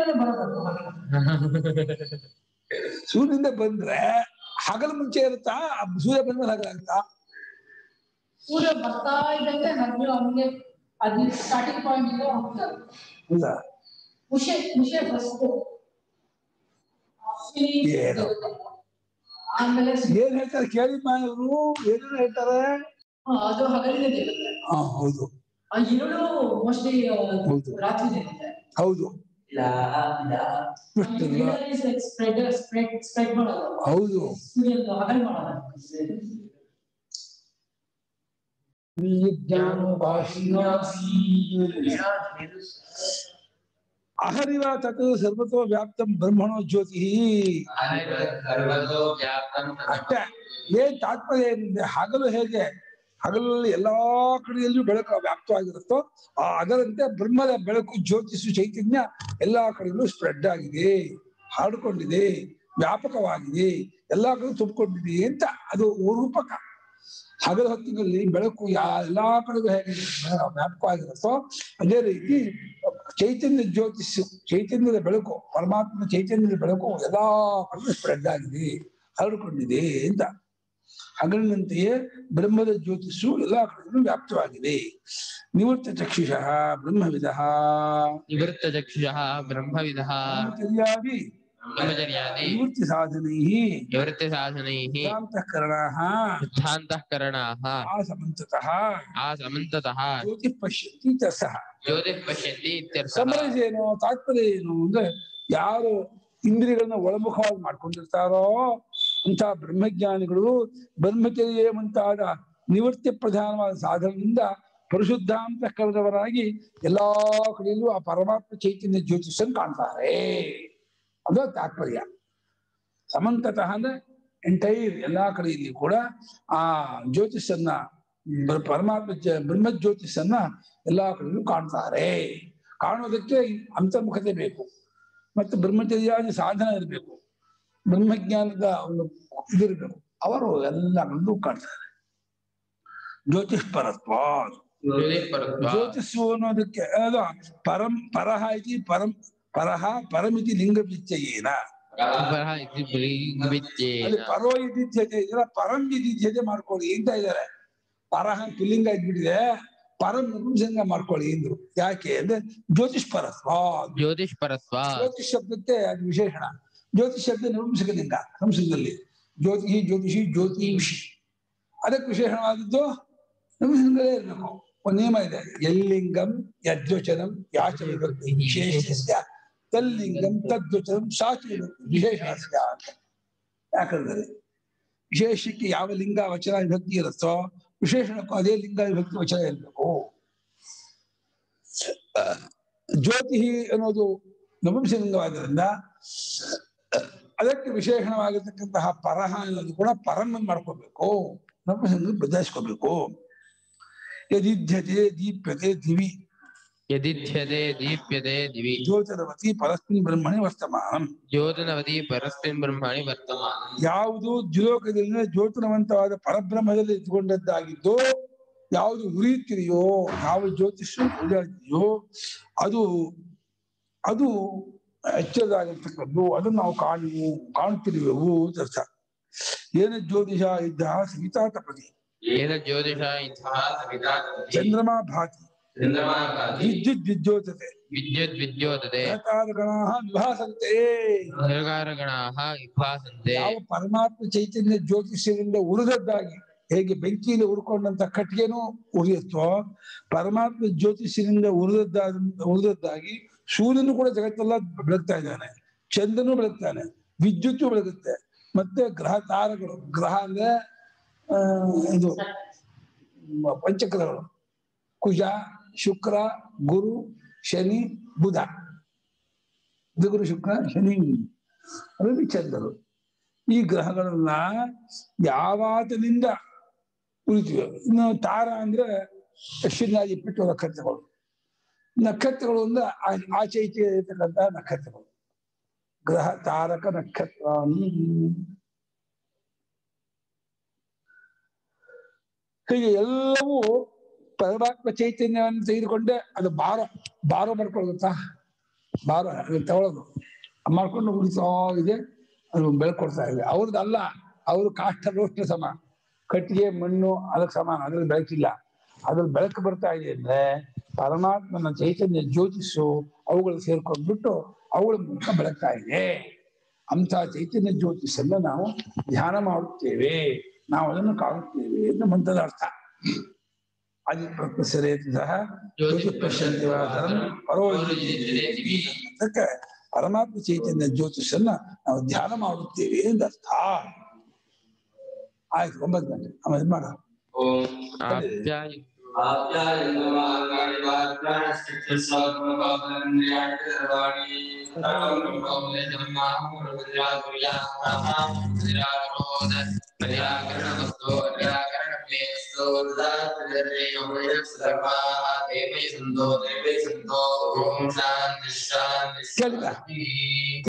ಸೂರ್ಯನಿಂದ ಬಂದ್ರೆ ಹಗಲು ಮುಂಚೆ ಇರುತ್ತಾ? ಸೂರ್ಯ ಬಂದ್ಮೇಲೆ ಹಗಲಾಗುತ್ತಾ? ಸೂರ್ಯ ಬರ್ತಾ ಇದ್ದಂಗೆ ಹಗಲು ಅವನಿಗೆ ಅದು ಸ್ಟಾರ್ಟಿಂಗ್ ಪಾಯಿಂಟ್ ಇಂದ ಹೋಗ್ತಾರೆ. ಹೌದಾ? ವಿಷಯ ವಿಷಯ ಫಸ್ಟ್ ಆಮೇಲೆ ಏನ್ ಹೇಳ್ತಾರೆ ಕೇಳಿ ಇವರು ಏನೇನು ಹೇಳ್ತಾರೆ. ಅದು ಹಗಲಿನ ದೇವತೆ. ಹಾ ಹೌದು. ಆ ಎರಡು ಮೋಸ್ಟ್ಲಿ ರಾತ್ರಿ ದೇವತೆ. ಹೌದು. ಸ್ಪ್ರೆಡ್ ಸ್ಪ್ರೆಡ್ ಸ್ಪ್ರೆಡ್ ಮಾಡೋದು. ಹೌದು. ಸೂರ್ಯನ ಹಗಲು ಮಾಡೋದು. ಅಹರಿವ ತತ್ ಸರ್ವತೋ ವ್ಯಾಪ್ತಂ ಬ್ರಹ್ಮಣೋ ಜ್ಯೋತಿ. ಅಷ್ಟೇ. ಏನ್ ತಾತ್ಪರ್ಯ ಏನಿದೆ? ಹಗಲು ಹೇಗೆ ಹಗಲಲ್ಲಿ ಎಲ್ಲಾ ಕಡೆಯಲ್ಲೂ ಬೆಳಕು ವ್ಯಾಪ್ತವಾಗಿರುತ್ತೋ ಅದರಂತೆ ಬ್ರಹ್ಮದ ಬೆಳಕು, ಜ್ಯೋತಿಷು, ಚೈತನ್ಯ ಎಲ್ಲಾ ಕಡೆಯಲ್ಲೂ ಸ್ಪ್ರೆಡ್ ಆಗಿದೆ, ಹರಡಿಕೊಂಡಿದೆ, ವ್ಯಾಪಕವಾಗಿದೆ, ಎಲ್ಲಾ ಕಡೆ ತುಂಬಿಕೊಂಡಿದೆ ಅಂತ ಅದು ರೂಪಕ. ಹಗಲ ಹೊತ್ತಿನಲ್ಲಿ ಬೆಳಕು ಯಾ ಎಲ್ಲಾ ಕಡೆಗೂ ಹೇಗೆ ವ್ಯಾಪಕವಾಗಿರುತ್ತೋ ಅದೇ ರೀತಿ ಚೈತನ್ಯ ಜ್ಯೋತಿಷು ಚೈತನ್ಯದ ಬೆಳಕು ಪರಮಾತ್ಮನ ಚೈತನ್ಯದ ಬೆಳಕು ಎಲ್ಲಾ ಕಡೆಗೂ ಸ್ಪ್ರೆಡ್ ಆಗಿದೆ, ಹರಡಿಕೊಂಡಿದೆ ಅಂತ. ಹಗಲಿನಂತೆಯೇ ಬ್ರಹ್ಮದ ಜ್ಯೋತಿಷು ಎಲ್ಲಾ ಕಡೆಗೂ ವ್ಯಾಪ್ತವಾಗಿದೆ. ನಿವೃತ್ತ ಚಕ್ಷುಷಃ ಬ್ರಹ್ಮವಿದಃ ನಿವೃತ್ತ ಚಕ್ಷುಷಃ ಬ್ರಹ್ಮವಿದಃ ಬ್ರಹ್ಮಚರ್ಯಾದಿ ಬ್ರಹ್ಮಚರ್ಯಾದಿ ನಿವೃತ್ತಿ ಸಾಧನೈ ನಿವೃತ್ತಿ ಸಾಧನೈಃ ಸಿದ್ಧಾಂತಃಕರಣಾಃ ಸಿದ್ಧಾಂತಃಕರಣಾಃ ಆಸಮಂತತಃ ಆಸಮಂತತಃ ಜ್ಯೋತಿಃ ಪಶ್ಯಂತಿ ಇತ್ಯರ್ಥಃ. ಜ್ಯೋತಿಃ ಪಶ್ಯಂತಿ ಇತ್ಯರ್ಥಃ. ಸಮರೈಸ್ ಏನು, ತಾತ್ಪರ್ಯ ಏನು ಅಂದ್ರೆ ಯಾರು ಇಂದ್ರಿಯಗಳನ್ನ ಒಳಮುಖವಾಗಿ ಮಾಡ್ಕೊಂಡಿರ್ತಾರೋ ಅಂತಹ ಬ್ರಹ್ಮಜ್ಞಾನಿಗಳು ಬ್ರಹ್ಮಚರ್ಯ ಮುಂತಾದ ನಿವೃತ್ತಿ ಪ್ರಧಾನವಾದ ಸಾಧನದಿಂದ ಪರಿಶುದ್ಧಾಂತ ಕಳೆದವರಾಗಿ ಎಲ್ಲಾ ಕಡೆಯಲ್ಲೂ ಆ ಪರಮಾತ್ಮ ಚೈತನ್ಯ ಜ್ಯೋತಿಷನ್ನು ಕಾಣ್ತಾರೆ. ಅದು ತಾತ್ಪರ್ಯ. ಸಮಂತತಃ ಅಂದ್ರೆ ಎಂಟೈರ್ ಎಲ್ಲಾ ಕಡೆಯಲ್ಲಿ ಕೂಡ ಆ ಜ್ಯೋತಿಷನ್ನ ಪರಮಾತ್ಮ ಬ್ರಹ್ಮ ಜ್ಯೋತಿಷನ್ನ ಎಲ್ಲಾ ಕಡೆಯಲ್ಲೂ ಕಾಣ್ತಾರೆ. ಕಾಣೋದಕ್ಕೆ ಅಂತರ್ಮುಖತೆ ಬೇಕು, ಮತ್ತೆ ಬ್ರಹ್ಮಚರ್ಯಾದಿ ಸಾಧನ ಇರಬೇಕು, ಬ್ರಹ್ಮಜ್ಞಾನದ ಒಂದು ಇದಿರ್ಬೇಕು. ಅವರು ಎಲ್ಲ ಕಡೆಯಲ್ಲೂ ಕಾಣ್ತಾರೆ. ಜ್ಯೋತಿಷ್ ಪರತ್ವ, ಜ್ಯೋತಿಷು ಅನ್ನೋದಕ್ಕೆ ಅದು ಪರಂ ಪರಹ ಇತಿ ಪರಂ ಪರಹ ಪರಮಿತಿ ಲಿಂಗ ವಿಚ್ಛಯೇನ. ಅಲ್ಲಿ ಪರೋ ಇದ್ದಿದ್ಯತೆ ಇದರ ಪರಂ ಇದ್ದಿದ್ಯತೆ ಮಾಡ್ಕೊಳ್ಳಿ ಅಂತ ಇದ್ದಾರೆ. ಪರಹ ಪುಲ್ಲಿಂಗ ಇದ್ಬಿಟ್ಟಿದೆ, ಪರಂ ನಪುಂಸಕ ಮಾಡ್ಕೊಳ್ಳಿ ಅಂದ್ರು. ಯಾಕೆ ಅಂದ್ರೆ ಜ್ಯೋತಿಷ್ ಪರತ್ವ. ಜ್ಯೋತಿಷ್ ಪರತ್ವ ಜ್ಯೋತಿಷ್ ಶಬ್ದಕ್ಕೆ ಅದು ವಿಶೇಷಣ. ಜ್ಯೋತಿಷ್ ಶಬ್ದ ನಪುಂಸಕಲಿಂಗ ಸಂಸ್ಕೃತದಲ್ಲಿ. ಜ್ಯೋತಿಷಿ ಜ್ಯೋತಿಷಿ ಜ್ಯೋತಿಷಿ ಅದಕ್ಕೆ ವಿಶೇಷಣವಾದದ್ದು ನಪುಂಸಕಲೇ ಇರಬೇಕು. ಒಂದು ನಿಯಮ ಇದೆ, ಯಲ್ಲಿಂಗಂ ಯದ್ವಚನಂ ಯಾಚ ವಿಭಕ್ತಿ ವಿಶೇಷಸ್ಯ ತಲ್ಲಿಂಗಂ ತದ್ವಚನಂ ಸಾಚ ವಿಭಕ್ತಿ ವಿಶೇಷಸ್ಯ ಅಂತ. ಯಾಕಂದ್ರೆ ವಿಶೇಷಕ್ಕೆ ಯಾವ ಲಿಂಗ ವಚನ ವಿಭಕ್ತಿ ಇರುತ್ತೋ ವಿಶೇಷಣಕ್ಕೂ ಅದೇ ಲಿಂಗ ವಿಭಕ್ತಿ ವಚನ ಇರಬೇಕು. ಜ್ಯೋತಿ ಅನ್ನೋದು ನಪುಂಸಕಲಿಂಗವಾದ್ದರಿಂದ ಅದಕ್ಕೆ ವಿಶೇಷಣವಾಗಿರ್ತಕ್ಕಂತಹ ಪರಹ ಅನ್ನೋದು ಕೂಡ ಪರಮ ಮಾಡ್ಕೋಬೇಕು, ನಪುಂಸಕಲಿಂಗ ಬದಲಾಯಿಸ್ಕೋಬೇಕು. ಯದಿಧ್ಯತೆ ದೀಪ್ಯತೆ ದಿವಿ ಯದಿಧ್ಯತೆ ದೀಪ್ಯತೆ ದಿವಿ ಜ್ಯೋತಿರವತಿ ಪರಸ್ಮಿನ್ ಬ್ರಹ್ಮಣಿ ವರ್ತಮಾನಂ. ಜ್ಯೋತಿನವತಿ ಪರಸ್ಮಿನ್ ಬ್ರಹ್ಮಣಿ ವರ್ತಮಾನಂ. ಯಾವುದು ದ್ಯುಲೋಕದಲ್ಲಿ ಜ್ಯೋತಿನವಂತವಾದ ಪರಬ್ರಹ್ಮದಲ್ಲಿ ಇಟ್ಕೊಂಡದ್ದಾಗಿದ್ದು ಯಾವುದು ಉರಿಯುತ್ತಿದೆಯೋ, ಯಾವ ಜ್ಯೋತಿಷ ಉರಿಯುತ್ತಿದೆಯೋ ಅದು ಅದು ಎಚ್ಚರದಾಗಿರ್ತಕ್ಕದ್ದು, ಅದನ್ನು ನಾವು ಕಾಣುವು ಕಾಣುತ್ತಿರುವೆವು ಅಂತ ಅರ್ಥ. ಏನ ಜ್ಯೋತಿಷ ಇದ್ದ ಸವಿತಾ ತಪತಿ, ಏನ ಜ್ಯೋತಿಷ ಇದ್ದ ಸವಿತಾ ತಪತಿ, ಚಂದ್ರಮಾ ಭಾತಿ ಚಂದ್ರಮಾ ಭಾತಿ ವಿದ್ಯುತ್ ವಿದ್ಯೋತತೆ ವಿದ್ಯುತ್ ವಿದ್ಯೋತತೆ ಗಣಾಃ ವಿಭಾಸಂತೆ. ಗಣಾಃ ವಿಭಾಸಂತೆ. ಯಾವ ಪರಮಾತ್ಮ ಚೈತನ್ಯ ಜ್ಯೋತಿಷ್ಯದಿಂದ ಉರಿದದ್ದಾಗಿ ಹೇಗೆ ಬೆಂಕಿಯಿಂದ ಉರ್ಕೊಂಡಂತ ಕಟ್ಟಿಗೆನೂ ಉರಿಯುತ್ತೋ, ಪರಮಾತ್ಮ ಜ್ಯೋತಿಷ್ಯದಿಂದ ಉರಿದದ್ದಾದ ಉರಿದದ್ದಾಗಿ ಸೂರ್ಯನು ಕೂಡ ಜಗತ್ತೆಲ್ಲ ಬೆಳಗ್ತಾ ಇದ್ದಾನೆ, ಚಂದ್ರನು ಬೆಳಗ್ತಾನೆ, ವಿದ್ಯುತ್ತು ಬೆಳಗುತ್ತೆ. ಮತ್ತೆ ಗ್ರಹ ತಾರಗಳು, ಗ್ರಹ ಅಂದ್ರೆ ಆ ಇದು ಪಂಚಗ್ರಹಗಳು, ಕುಜ ಶುಕ್ರ ಗುರು ಶನಿ ಬುಧ, ಗುರು ಶುಕ್ರ ಶನಿ ಅದರಲ್ಲಿ ಚಂದ್ರರು. ಈ ಗ್ರಹಗಳನ್ನ ಯಾವಾತನಿಂದ ಉಳಿತಿವೆ. ಇನ್ನು ತಾರ ಅಂದ್ರೆ ಅಶ್ವಿನಾದಿ ಇಪ್ಪತ್ತು ನಕ್ಷತ್ರಗಳು. ನಕ್ಷತ್ರಗಳು ಅಂದ್ರೆ ಆಚೆ ಈಚೆ ಇರ್ತಕ್ಕಂಥ ನಕ್ಷತ್ರಗಳು. ಗ್ರಹ ತಾರಕ ನಕ್ಷತ್ರ. ಹೀಗೆ ಎಲ್ಲವೂ ಪರಮಾತ್ಮ ಚೈತನ್ಯವನ್ನು ತೆಗೆದುಕೊಂಡೆ ಅದು ಬಾರ ಬಾರ ಮಾಡ್ಕೊಳ್ತಾ ಬಾರ ತಗೊಳ್ಳೋದು ಮಾಡ್ಕೊಂಡು ಉಳಿತಾ ಇದೆ, ಅದು ಬೆಳಕೊಡ್ತಾ ಇದೆ. ಅವ್ರದ್ದಲ್ಲ, ಅವರು ಕಾಷ್ಟ ರೋಷ್ಟ ಸಮ, ಕಟ್ಟಿಗೆ ಮಣ್ಣು ಅದಕ್ಕೆ ಸಮಾನ, ಅದ್ರಲ್ಲಿ ಬೆಳಕಿಲ್ಲ. ಅದ್ರಲ್ಲಿ ಬೆಳಕು ಬರ್ತಾ ಇದೆ ಅಂದ್ರೆ ಪರಮಾತ್ಮನ ಚೈತನ್ಯ ಜ್ಯೋತಿಷು ಅವುಗಳು ಸೇರ್ಕೊಂಡ್ಬಿಟ್ಟು ಅವುಗಳ ಮೂಲಕ ಬೆಳಗ್ತಾ ಇದೆ. ಅಂಥ ಚೈತನ್ಯ ಜ್ಯೋತಿಷನ್ನ ನಾವು ಧ್ಯಾನ ಮಾಡುತ್ತೇವೆ, ನಾವು ಅದನ್ನು ಕಾಣುತ್ತೇವೆ ಅಂತ ಮಂತ್ರದ ಅರ್ಥ. ಆದಿ ಪ್ರಕೃತಿಸರೇ ಸಹ ಜ್ಯೋತಿ ಪಶ್ಯಂತಿವಾದರಂ ಪರೋ ಅದಕ್ಕೆ ಪರಮಾತ್ಮ ಚೈತನ್ಯ ಜ್ಯೋತಿಷನ್ನ ನಾವು ಧ್ಯಾನ ಮಾಡುತ್ತೇವೆ ಅಂತ ಅರ್ಥ. ಆಯ್ತು, ಒಂಬತ್ತು ಗಂಟೆ ಆಮೇಲೆ ಮಾಡ. ಕೇಳಿದ